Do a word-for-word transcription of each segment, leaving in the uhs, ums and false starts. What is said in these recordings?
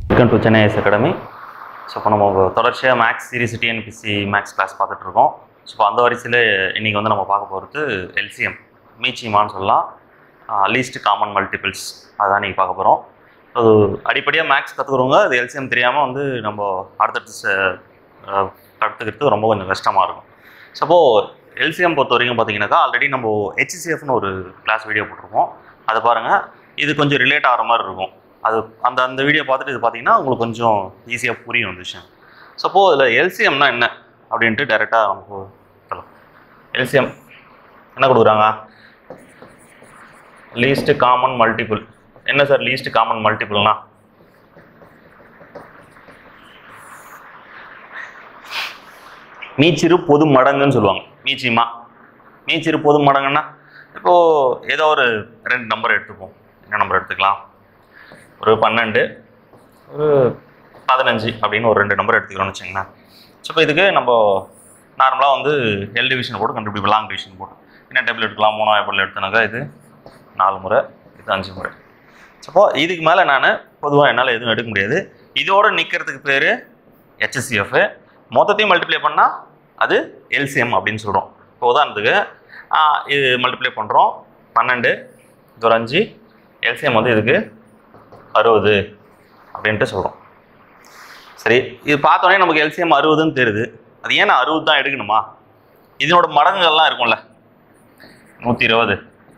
Welcome to Chennai IAS academy. So இப்போ நம்ம தொடர்ச்சியாக maths series TNPSC maths class பார்த்துட்ருக்கோம். ஸோ இப்போ அந்த வரிசையில் இன்றைக்கி வந்து நம்ம பார்க்க போகிறது எல்சிஎம், மீச்சிமான்னு சொல்லலாம், லீஸ்ட் காமன் மல்டிபிள்ஸ், அதான் நீங்கள் பார்க்க போகிறோம். அது அடிப்படையாக மேக்ஸ் கற்றுக்குறவங்க அது எல்சிஎம் தெரியாமல் வந்து நம்ம அடுத்தடுத்து கற்றுக்கிறது ரொம்ப கொஞ்சம் கஷ்டமாக இருக்கும். ஸோ அப்போது எல்சிஎம் பொறுத்த வரைக்கும் பார்த்தீங்கன்னாக்கா ஆல்ரெடி நம்ம ஹெச்சிசிஎஃப்னு ஒரு கிளாஸ் வீடியோ போட்டிருக்கோம். அதை பாருங்கள், இது கொஞ்சம் ரிலேட் ஆகிற மாதிரி இருக்கும். அது அந்த அந்த வீடியோ பார்த்துட்டு இது பார்த்தீங்கன்னா உங்களுக்கு கொஞ்சம் ஈஸியாக புரியும் அந்த விஷயம். ஸோ அப்போது இதில் எல்சிஎம்னா என்ன அப்படின்ட்டு டைரெக்டாக நமக்கு சொல்லலாம். எல்சிஎம் என்ன கொடுக்குறாங்க? Least common multiple. என்ன சார் லீஸ்ட் காமன் மல்டிபிள்னா? மீச்சிறு பொது மடங்குன்னு சொல்லுவாங்க. மீச்சிமா மீச்சிறு பொது மடங்குன்னா இப்போது ஏதோ ஒரு ரெண்டு நம்பர் எடுத்துப்போம். என்ன நம்பர் எடுத்துக்கலாம்? ஒரு பன்னெண்டு, ஒரு பதினஞ்சு அப்படின்னு ஒரு ரெண்டு நம்பர் எடுத்துக்கிறோம்னு வச்சுங்களேன். ஸோ இப்போ இதுக்கு நம்ம நார்மலாக வந்து எல் டிவிஷன் போட்டு கண்டுபிடிப்போம், லாங் டிவிஷன் போட்டு. என்ன டேபிள் எடுக்கலாம்? மூணாவது டேபிள் எடுத்தனாக்கா இது நாலு முறை, இது அஞ்சு முறை. ஸோ இதுக்கு மேலே நான் பொதுவாக என்னால் எதுவும் எடுக்க முடியாது. இதோடு நிற்கிறதுக்கு பேர் ஹெச்சிசிஎஃப். மொத்தத்தையும் மல்டிப்ளை பண்ணால் அது எல்சிஎம் அப்படின்னு சொல்கிறோம். இப்போ உதாரணத்துக்கு இது மல்டிப்ளை பண்ணுறோம், பன்னெண்டு, இது ஒரு அஞ்சு, எல்சிஎம் வந்து இதுக்கு அறுபது அப்படின்ட்டு சொல்கிறோம். சரி, இது பார்த்தோன்னே நமக்கு எல்சிஎம் அறுபதுன்னு தெரியுது. அது ஏன்னா அறுபது தான் எடுக்கணுமா? இதனோட மடங்குகள்லாம் இருக்கும்ல, நூற்றி இருபது,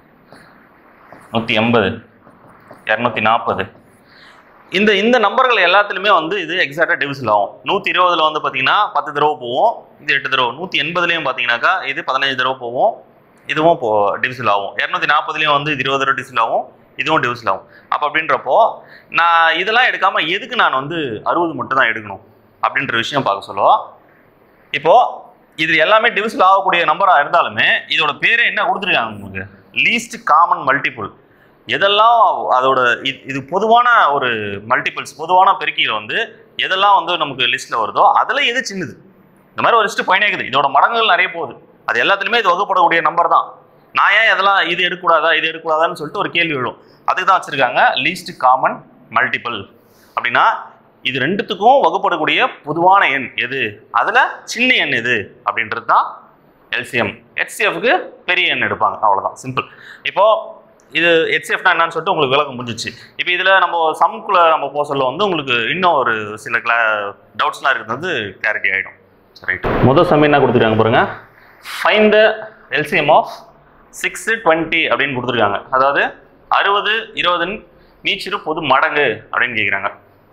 நூற்றி எண்பது, இரநூத்தி நாற்பது, இந்த இந்த நம்பர்கள் எல்லாத்துலேயுமே வந்து இது எக்ஸாக்டாக டிவிசில் ஆகும். நூற்றி இருபதில் வந்து பார்த்தீங்கன்னா பத்து தடவை போவோம், இது எட்டு தடவை. நூற்றி எண்பதுலேயும் பார்த்தீங்கன்னாக்கா இது பதினஞ்சு தடவை போவோம், இதுவும் போ டிவிசில் ஆகும். இரநூத்தி நாற்பதுலேயும் வந்து இது இருபது தடவை டிவிசில் ஆகும், இதுவும் டிவிசில் ஆகும். அப்போ அப்படின்றப்போ நான் இதெல்லாம் எடுக்காமல் எதுக்கு நான் வந்து அறுபது மட்டும் தான் எடுக்கணும் அப்படின்ற விஷயம் பார்க்க சொல்லுவோம். இப்போது இது எல்லாமே டிவிசில் ஆகக்கூடிய நம்பராக இருந்தாலுமே இதோட பேரே என்ன கொடுத்துருக்காங்க உங்களுக்கு? Least common multiple. எதெல்லாம் அதோட இது இது பொதுவான ஒரு மல்டிபிள்ஸ், பொதுவான பெருக்கியில் வந்து எதெல்லாம் வந்து நமக்கு லிஸ்ட்டில் வருதோ அதில் எது சின்னது. இந்த மாதிரி ஒரு லிஸ்ட்டு பயனே இருக்குது, இதோட மடங்குகள் நிறைய போகுது. அது எல்லாத்துலேயுமே இது வகுப்படக்கூடிய நம்பர் தான். நான் ஏன் இதெல்லாம் இது எடுக்கக்கூடாதா இது எடுக்கக்கூடாதான்னு சொல்லிட்டு ஒரு கேள்வி விழும். அதுக்கு தான் வச்சுருக்காங்க லீஸ்ட் காமன் மல்டிபிள். அப்படின்னா இது ரெண்டுத்துக்கும் வகுப்படக்கூடிய பொதுவான எண் எது, அதில் சின்ன எண் எது அப்படின்றது தான் எல்சிஎம். ஹெச்சிஎஃப்க்கு பெரிய எண் எடுப்பாங்க, அவ்வளோதான், சிம்பிள். இப்போது இது ஹெச்சிஎஃப்னா என்னன்னு சொல்லிட்டு உங்களுக்கு விளக்கம் முடிஞ்சிச்சு. இப்போ இதில் நம்ம சம்குள்ளே நம்ம போக சொல்ல வந்து உங்களுக்கு இன்னும் ஒரு சில கிளா டவுட்ஸ்லாம் இருக்கிறது வந்து கிளாரிட்டி ஆகிடும். ரைட், முதல் சம் என்ன கொடுத்துருக்காங்க பாருங்கள். Find the LCM of six twenty அப்படின்னு கொடுத்துருக்காங்க. அதாவது அறுபது இருபதுன்னு மீச்சிறு பொது மடங்கு அப்படின்னு கேட்குறாங்க.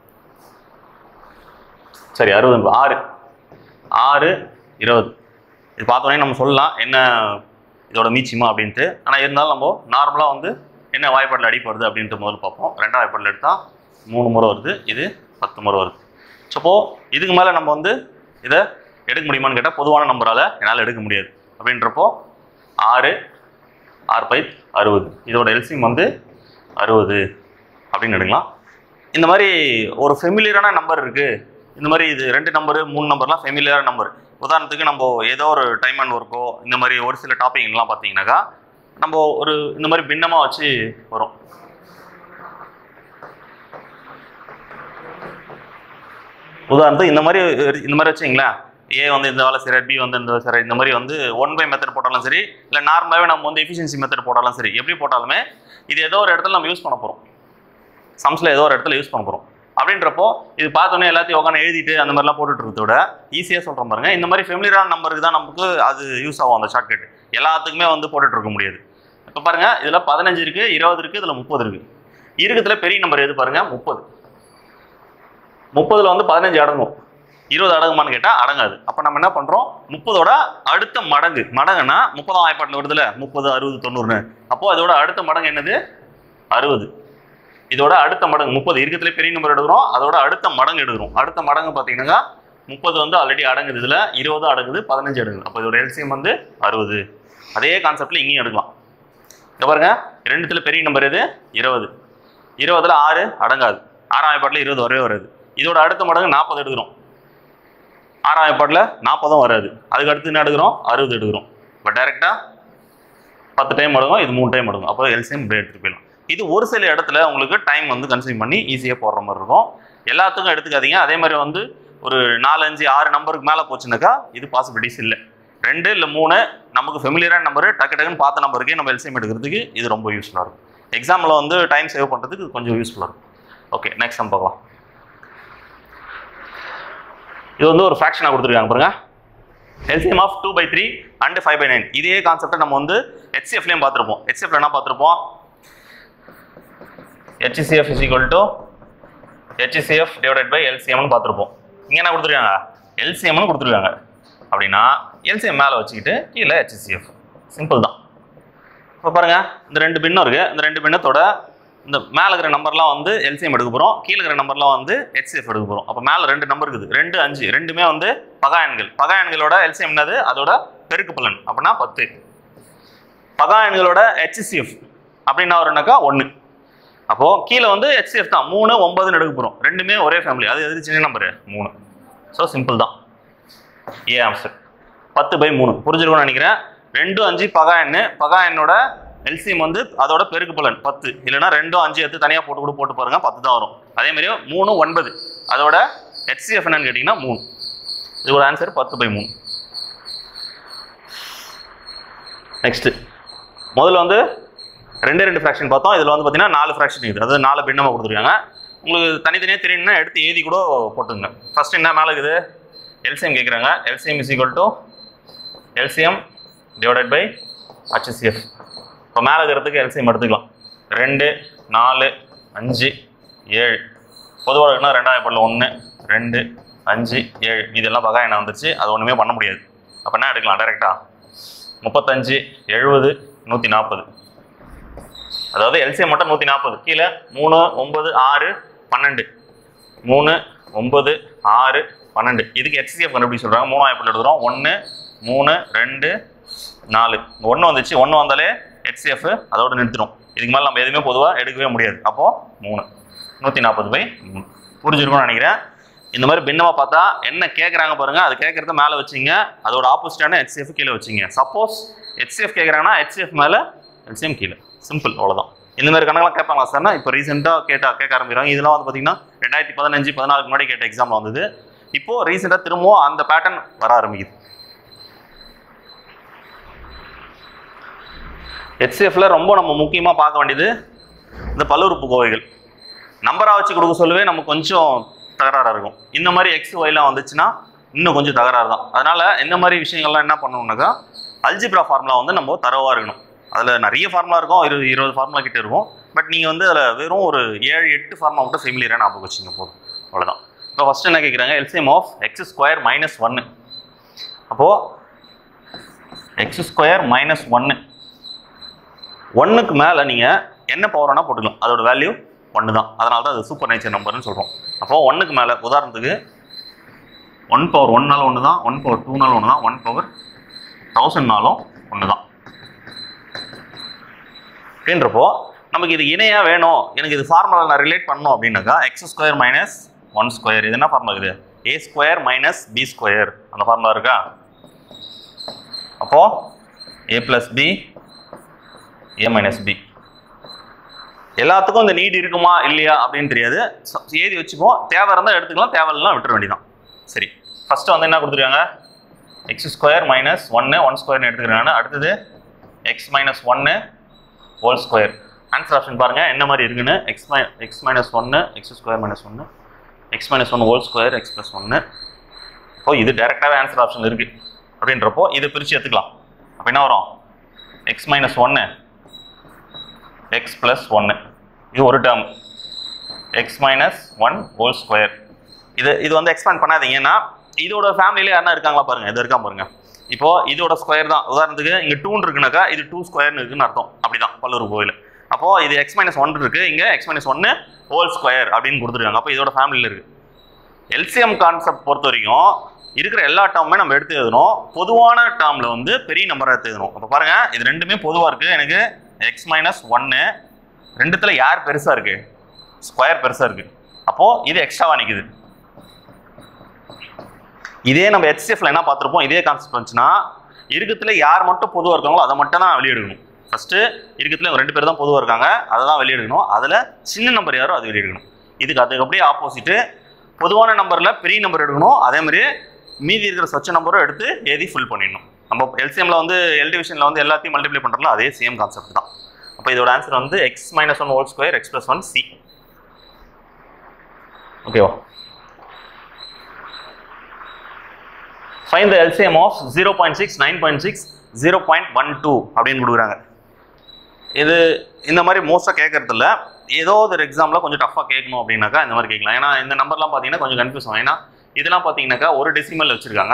சரி, அறுபது ஆறு ஆறு இருபது இது பார்த்தோன்னே நம்ம சொல்லலாம் என்ன இதோட மீச்சிமா அப்படின்ட்டு. ஆனால் இருந்தாலும் நம்ம நார்மலாக வந்து என்ன வாய்ப்பாட்டில் அடிப்படுது அப்படின்ட்டு முதல்ல பார்ப்போம். ரெண்டாம் வாய்ப்பாட்டில் எடுத்தால் மூணு முறை வருது, இது பத்து முறை வருது. ஸோ இப்போது இதுக்கு மேலே நம்ம வந்து இதை எடுக்க முடியுமான்னு கேட்டால் பொதுவான நம்பரால் என்னால் எடுக்க முடியாது. அப்படின்றப்போ ஆறு ஆறு பை அறுபது, இதோட எல்சிஎம் வந்து அறுபது அப்படின்னு எடுக்கலாம். இந்த மாதிரி ஒரு ஃபெமிலியரான நம்பர் இருக்குது. இந்த மாதிரி இது ரெண்டு நம்பரு மூணு நம்பர்லாம் ஃபெமிலியரான நம்பர். உதாரணத்துக்கு நம்ம ஏதோ ஒரு டைம் அண்ட் ஒர்க்கோ இந்த மாதிரி ஒரு சில டாபிக்லாம் பார்த்தீங்கன்னாக்கா நம்ம ஒரு இந்த மாதிரி பின்னமாக வச்சு வரும். உதாரணத்துக்கு இந்த மாதிரி இந்த மாதிரி வச்சிங்களேன், ஏ வந்து இந்த வேலை சரி, பி வந்து இந்த சரி, இந்த மாதிரி வந்து ஒன் பை மெத்தட் போட்டாலும் சரி, இல்லை நார்மலாகவே நம்ம வந்து எஃபிஷியன்சி மெத்தட் போட்டாலும் சரி, எப்படி போட்டாலுமே இது ஏதோ ஒரு இடத்துல நம்ம யூஸ் பண்ண போகிறோம். சம்ஸில் ஏதோ ஒரு இடத்துல யூஸ் பண்ண போகிறோம். அப்படின்றப்போ இது பார்த்தோன்னே எல்லாத்தையும் உட்காந்து எழுதிட்டு அந்த மாதிரிலாம் போட்டுட்டு விட ஈஸியாக சொல்கிறோம் பாருங்க. இந்த மாதிரி ஃபெமிலியரான நம்பருக்கு தான் நமக்கு அது யூஸ் ஆகும். அந்த ஷார்ட்கட் எல்லாத்துக்குமே வந்து போட்டுட்டு இருக்க முடியாது. இப்போ பாருங்கள், இதில் பதினஞ்சு இருக்குது, இருபது இருக்குது, இதில் முப்பது இருக்குது. இருக்கிறதுல பெரிய நம்பர் எது பாருங்கள்? முப்பது. முப்பதில் வந்து பதினஞ்சு அடங்கும், இருபது அடங்குமான்னு கேட்டால் அடங்காது. அப்போ நம்ம என்ன பண்ணுறோம்? முப்பதோட அடுத்த மடங்கு, மடங்குன்னா முப்பதாம் வாய்ப்பாட்டில் வருதுல, முப்பது அறுபது தொண்ணூறுன்னு. அப்போது அதோட அடுத்த மடங்கு என்னது? அறுபது. இதோட அடுத்த மடங்கு முப்பது. இருக்கிறதுல பெரிய நம்பர் எடுக்கிறோம், அதோட அடுத்த மடங்கு எடுக்கிறோம். அடுத்த மடங்கு பார்த்தீங்கன்னா முப்பது வந்து ஆல்ரெடி அடங்குது, இதில் இருபது அடங்குது, பதினஞ்சு அடங்குது. அப்போ இதோட எல்சிஎம் வந்து அறுபது. அதே கான்செப்டில் இங்கேயும் எடுக்கலாம். இங்கே பாருங்க, ரெண்டுத்துல பெரிய நம்பர் எது? இருபது. இருபதுல ஆறு அடங்காது, ஆறாம் வாய்ப்பாட்டில் இருபது வரவே வராது. இதோட அடுத்த மடங்கு நாற்பது எடுக்கிறோம், ஆறாம் வாய்ப்பாட்டில் நாற்பதும் வராது. அதுக்கு அடுத்து என்ன எடுக்கிறோம்? அறுபது எடுக்கிறோம். இப்போ டைரெக்டாக பத்து டைம் அடங்கும், இது மூணு டைம் அடங்கும். அப்போ எல்சிஎம் இப்படி எடுத்துகிட்டு போயிடலாம். இது ஒரு சில இடத்துல உங்களுக்கு டைம் வந்து கன்சியூம் பண்ணி ஈஸியாக போடுற மாதிரி இருக்கும். எல்லாத்துக்கும் எடுத்துக்காதீங்க. அதே மாதிரி வந்து ஒரு நாலு அஞ்சு ஆறு நம்பருக்கு மேலே போச்சுனாக்கா இது பாசிபிலிட்டிஸ் இல்லை. ரெண்டு இல்லை மூணு நமக்கு ஃபெமிலியரான நம்பரு டக்கு டக்குன்னு பார்த்த நம்பருக்கே நம்ம எல்சிஎம் எடுக்கிறதுக்கு இது ரொம்ப யூஸ்ஃபுல்லாக இருக்கும். எக்ஸாமில் வந்து டைம் சேவ் பண்ணுறதுக்கு கொஞ்சம் யூஸ்ஃபுல்லாக இருக்கும். ஓகே, நெக்ஸ்ட் நம்ம பார்க்கலாம். இது வந்து ஒரு ஃப்ராக்ஷனாக கொடுத்துருக்காங்க பாருங்க. LCM of two by three and five by nine. இதே கான்செப்டை நம்ம வந்து ஹெச்சிஎஃப்லேயும் பார்த்துருப்போம். ஹெச்சிஎஃப்ல என்ன பார்த்துருப்போம்? HCF is equal to HCF divided by எல்சிஎம்னு பார்த்துருப்போம். இங்கே என்ன கொடுத்துருக்காங்க? எல்சிஎம்னு கொடுத்துருக்காங்க. அப்படின்னா எல்சிஎம் மேலே வச்சுக்கிட்டு கீழே ஹெச்சிசிஎஃப். சிம்பிள் தான். இப்போ பாருங்கள், இந்த ரெண்டு பின்னும் இருக்குது. இந்த ரெண்டு பின்னத்தோட இந்த மேலே இருக்கிற நம்பர்லாம் வந்து எல்சிஎம் எடுக்க போகிறோம், கீழே இருக்கிற நம்பர்லாம் வந்து ஹெச்சிஎஃப் எடுக்க போகிறோம். அப்போ மேலே ரெண்டு நம்பர் இருக்குது, ரெண்டு அஞ்சு, ரெண்டுமே வந்து பகா எண்கள். பகா எண்களோட எல்சிஎம் என்னது? அதோட பெருக்கு பலன் அப்படின்னா பத்து. பகா எண்களோட ஹெச்சிசிஎஃப் அப்படின்னா வரும்னாக்கா ஒன்று. அப்போது கீழே வந்து ஹெச்சிஎஃப் தான் மூணு ஒன்பதுன்னு எடுக்க போகிறோம். ரெண்டுமே ஒரே ஃபேமிலி. அது எது சின்ன நம்பரு? மூணு. ஸோ சிம்பிள் தான். ஏ ஆன்சர் பத்து பை மூணு. புரிஞ்சிருக்கும்னு நினைக்கிறேன். ரெண்டு அஞ்சு பகா எண்ணு. பகா எண்ணோட எல்சிஎம் வந்து அதோட பெருக்கு பலன் பத்து. இல்லைனா ரெண்டும் அஞ்சு எடுத்து தனியாக போட்டு கூட போட்டு பாருங்க, பத்து தான் வரும். அதே மாதிரி மூணு ஒன்பது, அதோட ஹெச்சிஎஃப் என்னன்னு கேட்டிங்கன்னா மூணு. இதோட ஆன்சர் பத்து பை மூணு. நெக்ஸ்ட்டு முதல்ல வந்து ரெண்டு ரெண்டு ஃப்ராக்ஷன் பார்த்தோம். இதில் வந்து பார்த்தீங்கன்னா நாலு ஃப்ராக்ஷன் இருக்குது. அதாவது நாலு பின்னமாக கொடுத்துருக்காங்க. உங்களுக்கு தனித்தனியாக தெரியணும்னா எடுத்து எழுதி கூட போட்டுங்க. ஃபர்ஸ்ட் என்ன மேலே இருக்குது? எல்சிஎம் கேட்குறாங்க. LCM is equal to LCM divided by HCF. இப்போ மேலே இருக்கிறதுக்கு எல்சிஎம் எடுத்துக்கலாம். ரெண்டு நாலு அஞ்சு ஏழு. பொதுவாக இருக்குன்னா ரெண்டாயிரம் பல்ல ஒன்று ரெண்டு அஞ்சு ஏழு. இதெல்லாம் பகா என்ன வந்துருச்சு, அது ஒன்றுமே பண்ண முடியாது. அப்போ என்ன எடுக்கலாம்? டைரெக்டாக முப்பத்தஞ்சு எழுபது நூற்றி நாற்பது. அதாவது எல்சிஎம் மட்டும் நூற்றி நாற்பது. கீழே மூணு ஒம்பது ஆறு பன்னெண்டு. மூணு ஒம்பது ஆறு பன்னெண்டு. இதுக்கு ஹெச்சிசிஎஃப் கண்டுபிடி சொல்கிறாங்க. மூணாயிரம் பல்ல எடுத்துகிறோம். ஒன்று மூணு ரெண்டு நாலு. ஒன்று வந்துச்சு. ஒன்று வந்தாலே ஹெச்சிஎஃப் அதோட நிறுத்திடும். இதுக்கு மேலே நம்ம எதுவுமே பொதுவாக எடுக்கவே முடியாது. அப்போது மூணு நூற்றி நாற்பது பை மூணு. புரிஞ்சிருக்கும்னு நினைக்கிறேன். இந்த மாதிரி பின்னமாக பார்த்தா என்ன கேட்குறாங்க பாருங்கள். அது கேட்குறத மேலே வச்சிங்க, அதோட ஆப்போசிட்டான ஹெச்சிஎஃப் கீழே வச்சிங்க. சப்போஸ் ஹெச்சிஎஃப் கேட்குறாங்கன்னா ஹெச்சிஎஃப் மேலே எல்சிஎம் கீழே. சிம்பிள், அவ்வளோதான். இந்த மாதிரி கணக்கெல்லாம் கேட்பாங்களா சார்னா இப்போ ரீசெண்டாக கேட்டால் கேட்க ஆரம்பிக்கிறாங்க. இதெல்லாம் வந்து பார்த்தீங்கன்னா ரெண்டாயிரத்தி பதினஞ்சு பதினாலுக்கு முன்னாடி கேட்ட எக்ஸாமில் வந்தது. இப்போது ரீசெண்டாக திரும்பவும் அந்த பேட்டர்ன் வர ஆரம்பிக்குது. ஹெச்சிஎஃப்ல ரொம்ப நம்ம முக்கியமாக பார்க்க வேண்டியது இந்த பல்லுறுப்பு கோவைகள். நம்பராக வச்சு கொடுக்க சொல்லவே நமக்கு கொஞ்சம் தகராறாக இருக்கும். இந்த மாதிரி எக்ஸ் ஒய்லாம் வந்துச்சுன்னா இன்னும் கொஞ்சம் தகராறு தான். அதனால் இந்த மாதிரி விஷயங்கள்லாம் என்ன பண்ணணும்னாக்கா அல்ஜிப்ரா ஃபார்முலா வந்து நம்ம தரவாக இருக்கணும். அதில் நிறைய ஃபார்முலா இருக்கும், இருபது இருபது ஃபார்முலா கிட்டே இருக்கும். பட் நீங்கள் வந்து அதில் வெறும் ஒரு ஏழு எட்டு ஃபார்முலா மட்டும் ஃபெமிலியராக ஞாபகம் வச்சுங்க போதும், அவ்வளோதான். இப்போ ஃபஸ்ட்டு என்ன கேட்குறாங்க? LCM of x square minus ஒன்று. அப்போது எக்ஸ் ஸ்கொயர் மைனஸ் ஒன்று. ஒன்றுக்கு மேலே நீங்கள் என்ன பவர்னா போட்டுக்கலாம், அதோட வேல்யூ ஒன்று தான். அதனால தான் அது சூப்பர் நேச்சர் நம்பர்னு சொல்கிறோம். அப்போது ஒன்றுக்கு மேலே உதாரணத்துக்கு ஒன் பவர் ஒன்னாலும் ஒன்று தான், ஒன் பவர் டூனாலும் ஒன்று தான், ஒன் பவர் தௌசண்ட்னாலும் ஒன்று தான். அப்படின்றப்போ நமக்கு இது இணையாக வேணும், எனக்கு இது ஃபார்முலா நான் ரிலேட் பண்ணணும் அப்படின்னாக்கா x square minus one square. இது என்ன ஃபார்முலா இருக்குது? A square minus B square. அந்த ஃபார்முலா இருக்கா? அப்போது a plus b A minus b. எல்லாத்துக்கும் இந்த நீட் இருக்குமா இல்லையா அப்படின்னு தெரியாது, ஏதி வச்சுப்போம். தேவை இருந்தால் எடுத்துக்கலாம், தேவையில்லாம் விட்டுற வேண்டியதான். சரி, ஃபஸ்ட்டு வந்து என்ன கொடுத்துருக்காங்க? எக்ஸ் ஸ்கொயர் மைனஸ் ஒன்று ஒன் ஸ்கொயர்னு எடுத்துக்கிறாங்க. அடுத்தது எக்ஸ் மைனஸ் ஒன்று ஹோல் ஸ்கொயர். ஆன்சர் ஆப்ஷன் பாருங்கள் என்ன மாதிரி இருக்குன்னு. எக்ஸ் மை எக்ஸ் மைனஸ் ஒன்று எக்ஸ் ஸ்கொயர் மைனஸ் ஒன்று எக்ஸ் மைனஸ் ஒன்று ஹோல் ஸ்கொயர் எக்ஸ் ப்ளஸ் ஒன்று. இப்போ இது டேரெக்டாகவே ஆன்சர் ஆப்ஷன் இருக்குது. அப்படின்றப்போ இதை பிரித்து எடுத்துக்கலாம். அப்போ என்ன வரும்? எக்ஸ் மைனஸ் ஒன்று எக்ஸ் ப்ளஸ் ஒன்று. இது ஒரு term. X minus one whole square. இது இது வந்து எக்ஸ்பேண்ட் பண்ணாதீங்கன்னா இதோட ஃபேமிலியிலே யாருன்னா இருக்காங்களா பாருங்கள். இது இருக்கா பாருங்கள். இப்போது இதோட ஸ்கொயர் தான். உதாரணத்துக்கு இங்கே டூன்னு இருக்குனாக்கா இது டூ ஸ்கொயர்னு இருக்குன்னு அர்த்தம். அப்படி தான் பல்லுறுப்பு கோவையில். அப்போது இது எக்ஸ் மைனஸ் ஒன் இருக்குது, இங்கே எக்ஸ் மைனஸ் ஒன்று ஹோல் ஸ்கொயர் அப்படின்னு கொடுத்துருக்காங்க. அப்போ இதோட ஃபேமிலியில் இருக்குது. எல்சிஎம் கான்செப்ட் பொறுத்த வரைக்கும் இருக்கிற எல்லா டேர்முமே நம்ம எடுத்து எழுதணும். பொதுவான டேர்மில் வந்து பெரிய நம்பராக எடுத்து எழுதணும். அப்போ பாருங்கள், இது ரெண்டுமே பொதுவாக இருக்குது. எனக்கு எக்ஸ் மைனஸ் ஒன்று ரெண்டுத்தில் யார் பெருசாக இருக்குது? ஸ்கொயர் பெருசாக இருக்குது. அப்போது இது எக்ஸ்ட்ராவாக நிற்குது. இதே நம்ம ஹெச்சிஎஃப்ல என்ன பார்த்துருப்போம்? இதே கான்செப்ட் வந்துச்சுன்னா இருக்கிறதுல யார் மட்டும் பொதுவாக இருக்காங்களோ அதை மட்டும் தான் வெளியெடுக்கணும். ஃபஸ்ட்டு இருக்கிறதுல ரெண்டு பேர் தான் பொதுவாக இருக்காங்க, அதை தான் வெளியெடுக்கணும். அதில் சின்ன நம்பர் யாரோ அது வெளியெடுக்கணும். இதுக்கு அதுக்கு அப்படியே ஆப்போசிட்டு பொதுவான நம்பரில் பெரிய நம்பர் எடுக்கணும். அதே மாதிரி மீதி இருக்கிற சொச்ச நம்பரும் எடுத்து எழுதி ஃபில் பண்ணிடணும். நம்ம எல்சிஎம்மில் வந்து எல் டிவிஷனில் வந்து எல்லாத்தையும் மல்டிப்ளை பண்ணுறதுல அதே சேம் கான்செப்ட் தான். அப்போ இதோட ஆன்சர் வந்து X minus one whole square X plus one C. ஓகேவா? Find the LCM of zero point six nine point six zero point one two அப்படின்னு கொடுக்குறாங்க. இது இந்த மாதிரி மோஸ்ட்டாக கேட்கறது இல்லை, ஏதோ ஒரு எக்ஸாமில் கொஞ்சம் டஃபாக கேட்கணும் அப்படின்னாக்கா இந்த மாதிரி கேட்கலாம். ஏன்னா இந்த நம்பர்லாம் பார்த்தீங்கன்னா கொஞ்சம் கன்ஃபியூஸ் ஆகும். ஏன்னா இதெல்லாம் பார்த்தீங்கன்னாக்கா ஒரு டெசிமல் வச்சுருக்காங்க,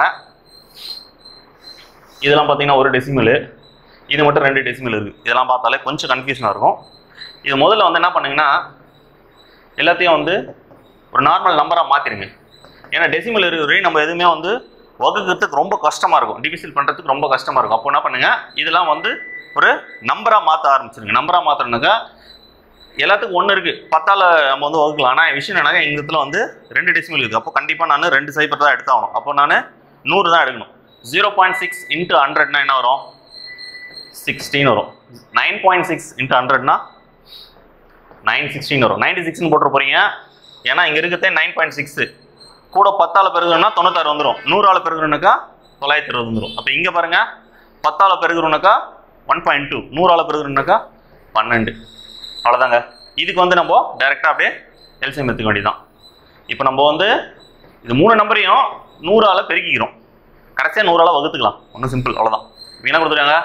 இதெல்லாம் பார்த்தீங்கன்னா ஒரு டெசிமல், இது மட்டும் ரெண்டு டெசிமல் இருக்குது. இதெல்லாம் பார்த்தாலே கொஞ்சம் கன்ஃபியூஷனாக இருக்கும். இது முதல்ல வந்து என்ன பண்ணுங்கன்னா எல்லாத்தையும் வந்து ஒரு நார்மல் நம்பராக மாற்றிடுங்க. ஏன்னா டெசிமல் இருக்கிற நம்ம எதுவுமே வந்து வகுக்கிறதுக்கு ரொம்ப கஷ்டமாக இருக்கும், டிவிசில் பண்ணுறதுக்கு ரொம்ப கஷ்டமாக இருக்கும். அப்போ என்ன பண்ணுங்கள், இதெல்லாம் வந்து ஒரு நம்பராக மாற்ற ஆரம்பிச்சிருங்க. நம்பராக மாற்றுறதுனாக்கா எல்லாத்துக்கும் ஒன்று இருக்குது, பத்தால் நம்ம வந்து வகுக்கலாம். ஆனால் விஷயம் என்னன்னா எங்கள் இடத்துல வந்து ரெண்டு டெசிமல் இருக்குது. அப்போ கண்டிப்பாக நான் ரெண்டு சைபர் தான் எடுத்தாகணும். அப்போ நான் நூறு தான் எடுக்கணும். ஜீரோ பாயிண்ட் சிக்ஸ் இன்ட்டு ஹண்ட்ரட்னா என்ன வரும்? சிக்ஸ்டீன் வரும். நைன் பாயிண்ட் சிக்ஸ் இன்ட்டு ஹண்ட்ரட்னா நைன் சிக்ஸ்டீன் வரும். நைன்டி சிக்ஸ்னு போட்டு போகிறீங்க, ஏன்னா இங்கே இருக்கிறதே நைன் பாயிண்ட் சிக்ஸு கூட பத்தால் பெருகுறோம்னா தொண்ணூத்தாறு வந்துடும். நூறால் பெருகுறோம்னாக்கா தொள்ளாயிரத்தி இருபது வந்துடும். அப்போ இங்கே பாருங்கள், பத்தால் பெருகுறோம்னாக்கா ஒன் பாயிண்ட் டூ, நூறால் பெருகுறோம்னாக்கா பன்னெண்டு. அவ்வளோதாங்க. இதுக்கு வந்து நம்ம டைரெக்டாக அப்படியே எல்சிஎம் எடுத்துக்க வேண்டியதுதான். இப்போ நம்ம வந்து இது மூணு நம்பரையும் நூறால் பெருக்கிக்கிறோம், கடைசியாக நூறால் வகுத்துக்கலாம். ஒன்றும் சிம்பிள், அவ்வளோதான். என்ன கொடுத்துருக்காங்க?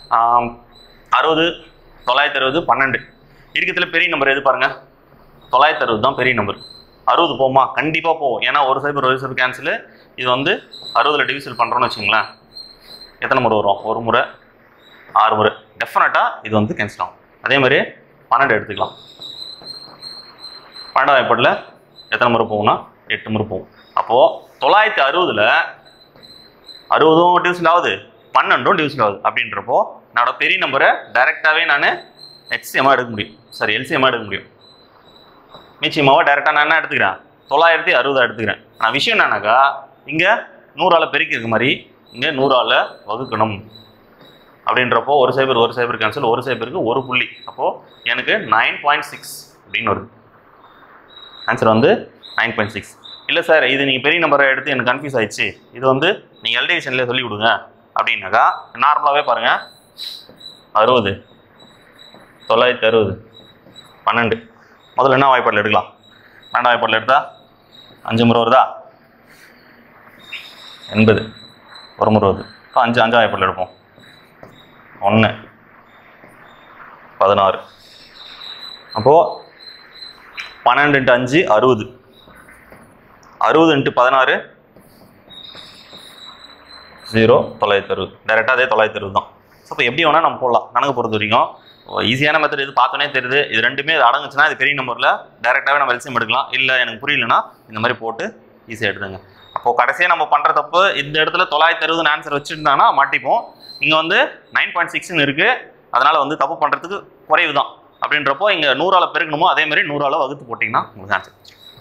அறுபது, தொள்ளாயிரத்தி அறுபது, பன்னெண்டு. இருக்கிறதுல பெரிய நம்பர் எது பாருங்கள்? தொள்ளாயிரத்தி அறுபது தான் பெரிய நம்பர். அறுபது போகுமா? கண்டிப்பாக போகும். ஏன்னா ஒரு சைபர் ஒரு சைபர் கேன்சலு. இது வந்து அறுபதில் டிவிசல் பண்ணுறோன்னு வச்சுங்களேன், எத்தனை முறை வரும்? ஒரு முறை, ஆறு முறை. டெஃபினட்டாக இது வந்து கேன்சல் ஆகும். அதே மாதிரி பன்னெண்டு எடுத்துக்கலாம். பன்னெண்டாவது ஏற்பாட்டில் எத்தனை முறை போகும்னா எட்டு முறை போகும். அப்போது தொள்ளாயிரத்தி அறுபதில் அறுபதும் டிவிசல் ஆகுது, பன்னெண்டும் டிவிசல் ஆகுது. அப்படின்றப்போ என்னோட பெரிய நம்பரை டைரெக்டாகவே நான் எக்ஸ்எம்மாக எடுக்க முடியும், சாரி எல்சிஎம்மாக எடுக்க முடியும். நிச்சயமாவை டைரெக்டாக நான் என்ன எடுத்துக்கிறேன்? தொள்ளாயிரத்தி அறுபதாக எடுத்துக்கிறேன். நான் விஷயம் என்னன்னாக்கா இங்கே நூறால் பெருக்கி இருக்க மாதிரி இங்கே நூறால் வகுக்கணும். அப்படின்றப்போ ஒரு சைபர் ஒரு சைபர் கேன்சல், ஒரு சைபருக்கு ஒரு புள்ளி. அப்போது எனக்கு நைன் பாயிண்ட் சிக்ஸ் அப்படின்னு வருது. ஆன்சர் வந்து நைன் பாயிண்ட் சிக்ஸ். இல்லை சார் இது நீங்கள் பெரிய நம்பரை எடுத்து எனக்கு கன்ஃபியூஸ் ஆயிடுச்சு, இது வந்து நீங்கள் எல்டிவிஷன்லேயே சொல்லி கொடுங்க அப்படின்னாக்கா நார்மலாகவே பாருங்கள், அறுபது, தொள்ளாயிரத்தி அறுபது, பன்னெண்டு. முதல்ல என்ன வாய்ப்பாட்டில் எடுக்கலாம்? பன்னெண்டாம் வாய்ப்பாட்டில் எடுத்தால் அஞ்சு முறை வருதா? எண்பது ஒரு முறை வருது. இப்போ அஞ்சு அஞ்சாம் வாய்ப்பாட்டில் எடுப்போம். ஒன்று, பதினாறு. அப்போது பன்னெண்டு இன்ட்டு அஞ்சு அறுபது, அறுபது இன்ட்டு பதினாறு ஜீரோ, தொள்ளாயிரத்தி அறுபது. டைரெக்டாக அதே தொள்ளாயிரத்தி அறுபது தான். ஸோ இப்போ எப்படி வேணால் நம்ம போடலாம். கணக்கு பொறுத்த வரைக்கும் ஈஸியான மெத்தட் இது, பார்த்தோன்னே தெரியுது. இது ரெண்டுமே இது அடங்குச்சுன்னா இது பெரிய நம்பரில் டைரெக்டாகவே நம்ம எல்சிஎம் எடுக்கலாம். இல்லை எனக்கு புரியலன்னா இந்த மாதிரி போட்டு ஈஸியாக எடுத்துங்க. அப்போது கடைசியாக நம்ம பண்ணுற தப்பு, இந்த இடத்துல தொள்ளாயிரத்தி அறுபதுன்னு ஆன்சர் வச்சுருந்தாங்கன்னா மாட்டிப்போம். இங்கே வந்து நைன் பாயிண்ட் சிக்ஸ்ன்னு இருக்குது, அதனால் வந்து தப்பு பண்ணுறதுக்கு குறைவு தான். அப்படின்றப்போ இங்கே நூறால் பெருக்கணுமோ அதே மாதிரி நூறால் வகுத்து போட்டிங்கன்னா உங்களுக்கு ஆன்சர்.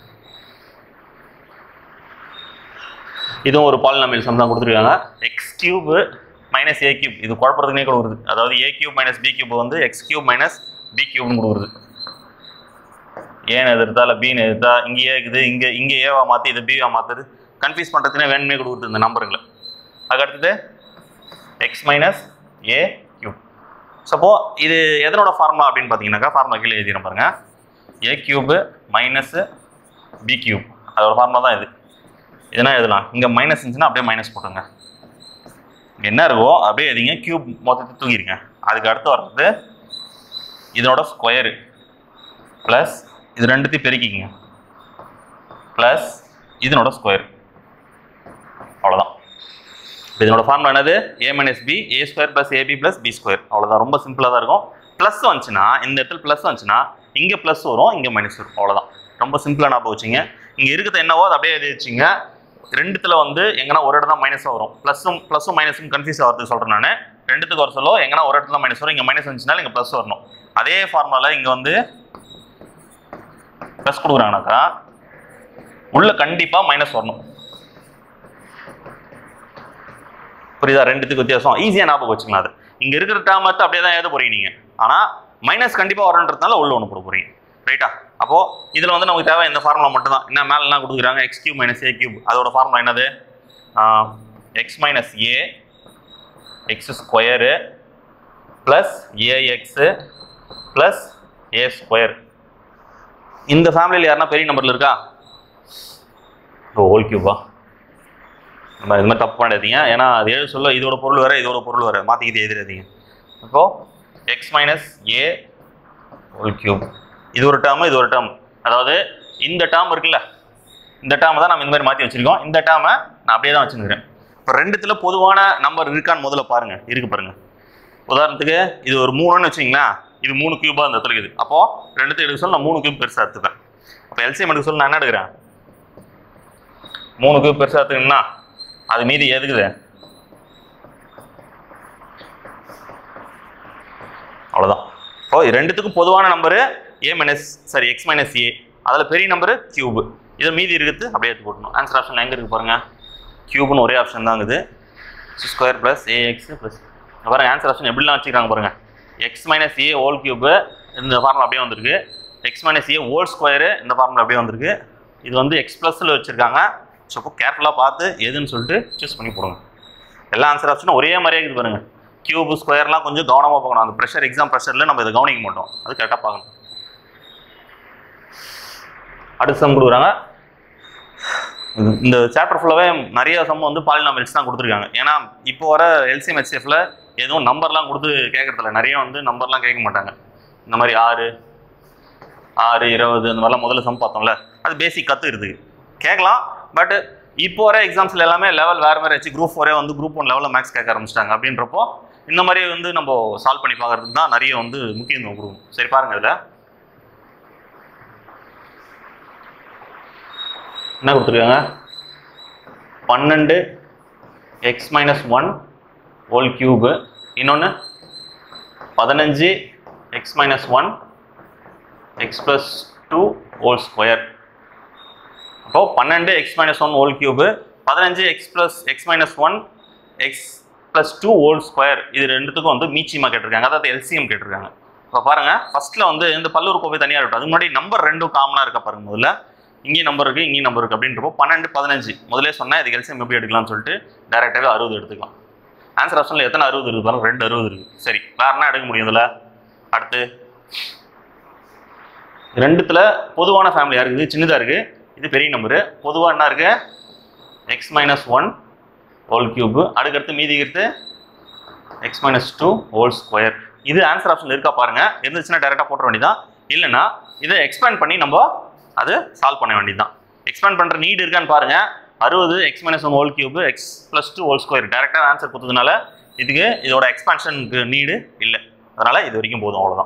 இதுவும் ஒரு பாலினாமியல் சம் தான் கொடுத்துருக்காங்க. X cube minus A cube, இது குழப்பறதுனே கொடுக்குறது. அதாவது A cube minus B cube வந்து எக்ஸ் கியூப் மைனஸ் பி கியூப்னு கொடுக்குறது. ஏன்னு எதிர்த்தா இல்லை பின்னு எதிர்த்தா, இங்கே ஏ இருக்குது, இங்கே இங்கே ஏவா மாற்றி இதை பிவா மாற்றுறது, கன்ஃபியூஸ் பண்ணுறதுனே வேணுமே கொடுக்குறது இந்த நம்பருங்களை. அதுக்கடுத்தது X minus A cube. Suppose இது எதனோட ஃபார்முலா அப்படின்னு பார்த்தீங்கன்னாக்கா, ஃபார்முலா கீழே எழுதிடும் பாருங்க, A cube minus B cube, அதோட ஃபார்முலா தான் இது. இதெல்லாம் எழுதலாம். இங்கே மைனஸ் இருந்துச்சுன்னா அப்படியே மைனஸ் போட்டுங்க, இங்கே என்ன இருக்கோ அப்படியே எழுதிங்க, கியூப் மொத்தத்தை தூங்கிடுங்க. அதுக்கு அடுத்து வர்றது இதனோட ஸ்கொயரு ப்ளஸ் இது ரெண்டுத்தையும் பெருக்கிங்க ப்ளஸ் இதனோட ஸ்கொயர். அவ்வளோதான். இதனோட ஃபார்முலா என்னது? A minus B, A square plus AB plus B square. அவ்வளோதான், ரொம்ப சிம்பிளாக தான் இருக்கும். ப்ளஸ் வந்துச்சுன்னா இந்த இடத்துல ப்ளஸ் வந்துச்சுன்னா இங்கே ப்ளஸ் வரும், இங்கே மைனஸ் வரும். அவ்வளோதான், ரொம்ப சிம்பிளாக ஞாபகம் வச்சுங்க. இங்கே இருக்கிறது என்னவோ அதை அப்படியே எழுதி வச்சுங்க. ரெண்டுத்தில் வந்து எங்கன்னா ஒரு இடத்துல மைனஸாக வரும், ப்ளஸும் ப்ளஸும் மைனஸும் கன்ஃபியூஸ் ஆகிறதுக்கு சொல்கிறேன் நான். ரெண்டுத்துக்கு ஒரு சொல்ல எங்கன்னா ஒரு இடத்துல மைனஸ் வரும், இங்கே மைனஸ் வந்துச்சுனால இங்கே ப்ளஸ் வரணும். அதே ஃபார்முலாவில் இங்கே வந்து ப்ளஸ் கொடுக்குறாங்கனாக்கா உள்ள கண்டிப்பாக மைனஸ் வரணும். புரியுதா? ரெண்டுத்துக்கு வித்தியாசம் ஈஸியாக ஞாபகம் வச்சுக்கலாம். அது இங்கே இருக்கிற டேர்ம் எடுத்து அப்படியே தான் எழுத போகிறீங்க நீங்கள். ஆனால் மைனஸ் கண்டிப்பாக வரன்றதுனால உள்ள ஒன்று போட போகிறீங்க. ரைட்டா? அப்போது இதில் வந்து நமக்கு தேவை இந்த ஃபார்முலா மட்டும் தான். என்ன மேலாம் கொடுக்குறாங்க, X cube minus A cube. அதோட ஃபார்முலா என்னது? X minus A X square plus AX plus A square. இந்த ஃபேமிலியில் யாருன்னா பெரிய நம்பரில் இருக்கா? ஓ ஹோல் கியூபா? நம்ம இது மாதிரி தப்பு பண்ணாதீங்க. ஏன்னா அது ஏழு சொல்ல இதோட பொருள் வேறு இதோட பொருள் வேறு மாற்றிக்கிட்டு எழுதிடாதீங்க. இப்போது X minus A whole cube இது ஒரு டேர்மு இது ஒரு டேர்ம். அதாவது இந்த டேர்ம் இருக்குல்ல, இந்த டேர்மை தான் நம்ம இந்த மாதிரி மாற்றி வச்சுருக்கோம். இந்த டேர்மை நான் அப்படியே தான் வச்சுருக்கிறேன். இப்போ ரெண்டுத்தில் பொதுவான நம்பர் இருக்கான்னு முதல்ல பாருங்கள். இருக்கு பாருங்கள். உதாரணத்துக்கு இது ஒரு மூணுன்னு வச்சிங்களா, இது மூணு கியூபாக இந்த இடத்துல இருக்குது. அப்போது ரெண்டுத்துக்கு எடுக்க சொல்ல நான் மூணு கியூப் பெருசாக எடுத்துப்பேன். அப்போ எல்சிஎம் எடுக்க சொல்ல நான் என்ன எடுக்கிறேன்? மூணு கியூப் பெருசாக எடுத்துக்கணும்னா அது மீதி எதுக்குது? அவ்வளோதான். இப்போ ரெண்டுத்துக்கும் பொதுவான number A minus sorry X minus A. அதில் பெரிய நம்பரு கியூபு. இதை மீதி இருக்குது அப்படியே எடுத்து போட்டணும். ஆன்சர் ஆப்ஷன் எங்கே இருக்குது பாருங்கள். கியூப்னு ஒரே ஆப்ஷன் தான் இருக்குது. ஸ்கொயர் ப்ளஸ் ஏஎக்ஸ் ப்ளஸ் பாருங்கள். ஆன்சர் ஆப்ஷன் எப்படிலாம் வச்சுக்கிறாங்க பாருங்கள். X minus A whole cube இந்த ஃபார்முலா அப்படியே வந்திருக்கு. X minus A whole square இந்த ஃபார்முலா அப்படியே வந்திருக்கு. இது வந்து எக்ஸ் ப்ளஸில் வச்சுருக்காங்க. ஸோ இப்போ கேர்ஃபுல்லாக பார்த்து எதுன்னு சொல்லிட்டு சூஸ் பண்ணி போடுங்க. எல்லா ஆன்சர் ஆப்ஷனும் ஒரே மாதிரியே இருக்குது பாருங்கள். கியூபு ஸ்கொயர்லாம் கொஞ்சம் கவனமாக பார்க்கணும். அந்த ப்ரெஷர் எக்ஸாம் ப்ரெஷரில் நம்ம இதை கவனிக்க மாட்டோம். அது கரெக்டாக பார்க்கணும். அடுத்த சம் கொடுக்குறாங்க. இந்த சாப்டர் ஃபுல்லாகவே நிறைய சம் வந்து பாலினாமியல்ஸ் தான் கொடுத்துருக்காங்க. ஏன்னா இப்போ வர எல்சிஎம் ஹெச்சிஎஃப்ல எதுவும் நம்பர்லாம் கொடுத்து கேட்கறதில்ல. நிறைய வந்து நம்பர்லாம் கேட்க மாட்டாங்க. இந்த மாதிரி ஆறு ஆறு இருபது அந்த மாதிரிலாம் முதல்ல சம் பார்த்தோம்ல, அது பேசிக் கற்றுக்கிறதுக்கு கேட்கலாம். பட் இப்போ வர எக்ஸாம்ஸில் எல்லாமே லெவல் வேறு மாதிரி வச்சு குரூப் ஃபோரே வந்து குரூப் ஒன் லெவலில் மேக்ஸ் கேட்க ஆரம்பிச்சிட்டாங்க. அப்படின்றப்போ இந்த மாதிரி வந்து நம்ம சால்வ் பண்ணி பார்க்கறதுக்கு தான் நிறைய வந்து முக்கியத்துவம் கொடுக்கும். சரி பாருங்கள். இதில் என்ன கொடுத்துருக்காங்க? பன்னெண்டு X minus one whole cube, இன்னொன்று பதினஞ்சு X minus one X plus two whole square. அப்போது பன்னெண்டு X minus one whole cube, பதினஞ்சு X plus X minus one X plus two whole square. இது ரெண்டுத்துக்கும் வந்து மீச்சியமாக கேட்டிருக்காங்க. அதாவது எல்சிஎம் கேட்டிருக்காங்க. இப்போ பாருங்கள், ஃபஸ்ட்டில் வந்து இந்த பல்லுறுப்புக்கோவை தனியாக இருக்கட்டும். அதுக்கு முன்னாடி நம்பர் ரெண்டும் காமனாக இருக்கா பாருங்கள். முதல்ல இங்கேயும் நம்பர் இருக்குது இங்கேயும் நம்பர் இருக்குது அப்படின்றப்போ பன்னெண்டு பதினஞ்சு முதலே சொன்னால் இதுக்கு எல்சிஎம் எப்படி எடுக்கலாம்னு சொல்லிட்டு டேரெக்டாகவே அறுபது எடுத்துக்கலாம். ஆன்சர் ஆப்ஷனில் எத்தனை அறுபது இருக்குது பாருங்கள். ரெண்டு அறுபது இருக்குது. சரி வேறு என்ன எடுக்க முடியும் இதில்? அடுத்து ரெண்டுத்தில் பொதுவான ஃபேமிலியாக இருக்குது, சின்னதாக இருக்குது. இது பெரிய நம்பரு. பொதுவாக என்ன இருக்குது? X minus one whole cube. அதுக்கடுத்து மீதி எடுத்து X minus two whole square. இது ஆன்சர் ஆப்ஷனில் இருக்கா பாருங்கள். இருந்துச்சுன்னா டேரெக்டாக போட்ட வேண்டியதான். இல்லைன்னா இதை எக்ஸ்பேண்ட் பண்ணி நம்ம அது சால்வ் பண்ண வேண்டியதுதான். எக்ஸ்பேண்ட் பண்ணுற நீடு இருக்கான்னு பாருங்கள். அறுபது X minus one whole cube X plus two whole square டேரெக்டாக ஆன்சர் கொடுத்ததுனால இதுக்கு இதோட எக்ஸ்பேன்ஷனுக்கு நீடு இல்லை. அதனால் இது வரைக்கும் போதும். அவ்வளோதான்.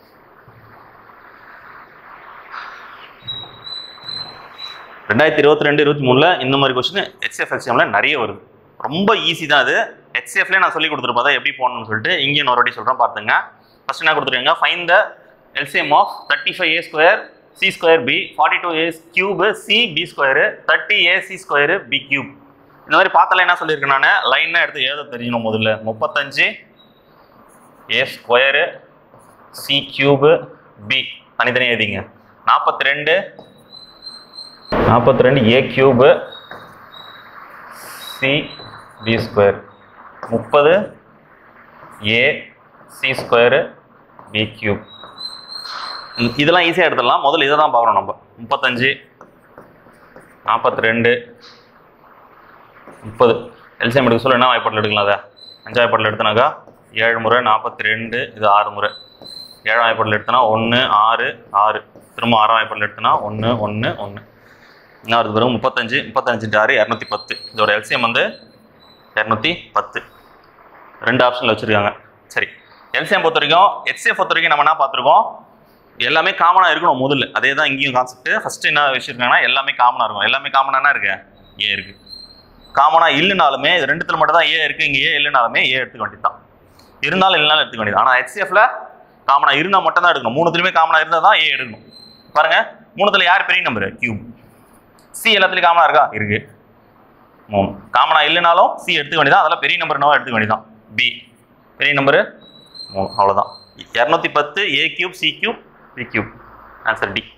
ரெண்டாயிரத்தி இருபத்தி ரெண்டு இருபத்தி மூணில் இந்த மாதிரி கொஸ்டின் ஹெச்சிஎஃப் எக்ஸாமில் நிறைய வருது. ரொம்ப ஈஸி தான் அது. ஹெச்சிஎஃப்லேயே நான் சொல்லி கொடுத்துருப்பா தான் எப்படி போகணும்னு சொல்லிட்டு இங்கே ஒரு வாட்டி சொல்கிறேன் பார்த்துங்க. ஃபஸ்ட் என்ன கொடுத்துருக்காங்க? Find the LCM of thirty five A square C square B, forty two A cube C B square, thirty A C square B cube. இந்த மாதிரி பார்த்தால என்ன சொல்லியிருக்கேன் நான்? லைனாக எடுத்து எழுத தெரியணும். முதல்ல முப்பத்தஞ்சு A square C cube B தனித்தனியாக எழுதிங்க. நாற்பத்தி ரெண்டு நாற்பத்தி ரெண்டு A cube C B square, முப்பது A C square B cube. இதெல்லாம் ஈஸியாக எடுத்துடலாம். முதல்ல இதை தான் பார்க்கணும் நம்ம. முப்பத்தஞ்சு நாற்பத்தி ரெண்டு முப்பது எல்சிஎம் எடுக்க சொல்ல என்ன வாய்ப்பாட்டில் எடுக்கலாம்? அதை அஞ்சாம் வாய்ப்பாட்டில் எடுத்தனாக்கா ஏழு முறை நாற்பத்தி ரெண்டு, இது ஆறு முறை. ஏழாம் வாய்ப்பாட்டில் எடுத்தனா ஒன்று ஆறு ஆறு, திரும்ப ஆறாம் வாய்ப்பாட்டில் எடுத்தனா ஒன்று ஒன்று ஒன்று. என்ன வருது பிறகு? முப்பத்தஞ்சு முப்பத்தஞ்சு ஆறு இரநூத்தி பத்து. இதோட எல்சிஎம் வந்து இரநூத்தி பத்து. ரெண்டு ஆப்ஷனில் வச்சுருக்காங்க. சரி, எல்சிஎம் பொறுத்த வரைக்கும் ஹெச்சிஎஃப் பொறுத்த வரைக்கும் நம்ம என்ன பார்த்துருக்கோம்? எல்லாமே காமனாக இருக்கணும் முதல்ல. அதே தான் இங்கேயும் கான்செப்ட். ஃபஸ்ட்டு என்ன விஷயம் இருக்காங்கன்னா எல்லாமே காமனாக இருக்கும். எல்லாமே காமனாக இருக்கு ஏ இருக்குது. காமனாக இல்லைனாலுமே இது ரெண்டுத்தில் மட்டும் தான் ஏ இருக்குது. இங்கே ஏ இல்லைனாலுமே ஏ எடுத்துக்க வேண்டியது தான். இருந்தாலும் இல்லைனாலும் எடுத்துக்க வேண்டியது. ஆனால் ஹெச்சிஎஃப்ல காமனாக இருந்தால் மட்டும் தான் எடுக்கணும். மூணுத்துலையுமே காமனாக இருந்தால் தான் ஏ எடுக்கணும். பாருங்கள், மூணுத்தில் யார் பெரிய நம்பரு? கியூப். சி எல்லாத்துலேயும் காமனாக இருக்கா? இருக்குது. மூணு காமனாக இல்லைனாலும் சி எடுத்துக்க வேண்டியதான். அதெல்லாம் பெரிய நம்பர் என்னவோ எடுத்துக்க வேண்டியதான். பி பெரிய நம்பரு மூணு, அவ்வளோதான். இரநூத்தி பத்து A cube C cube B cube, answer D.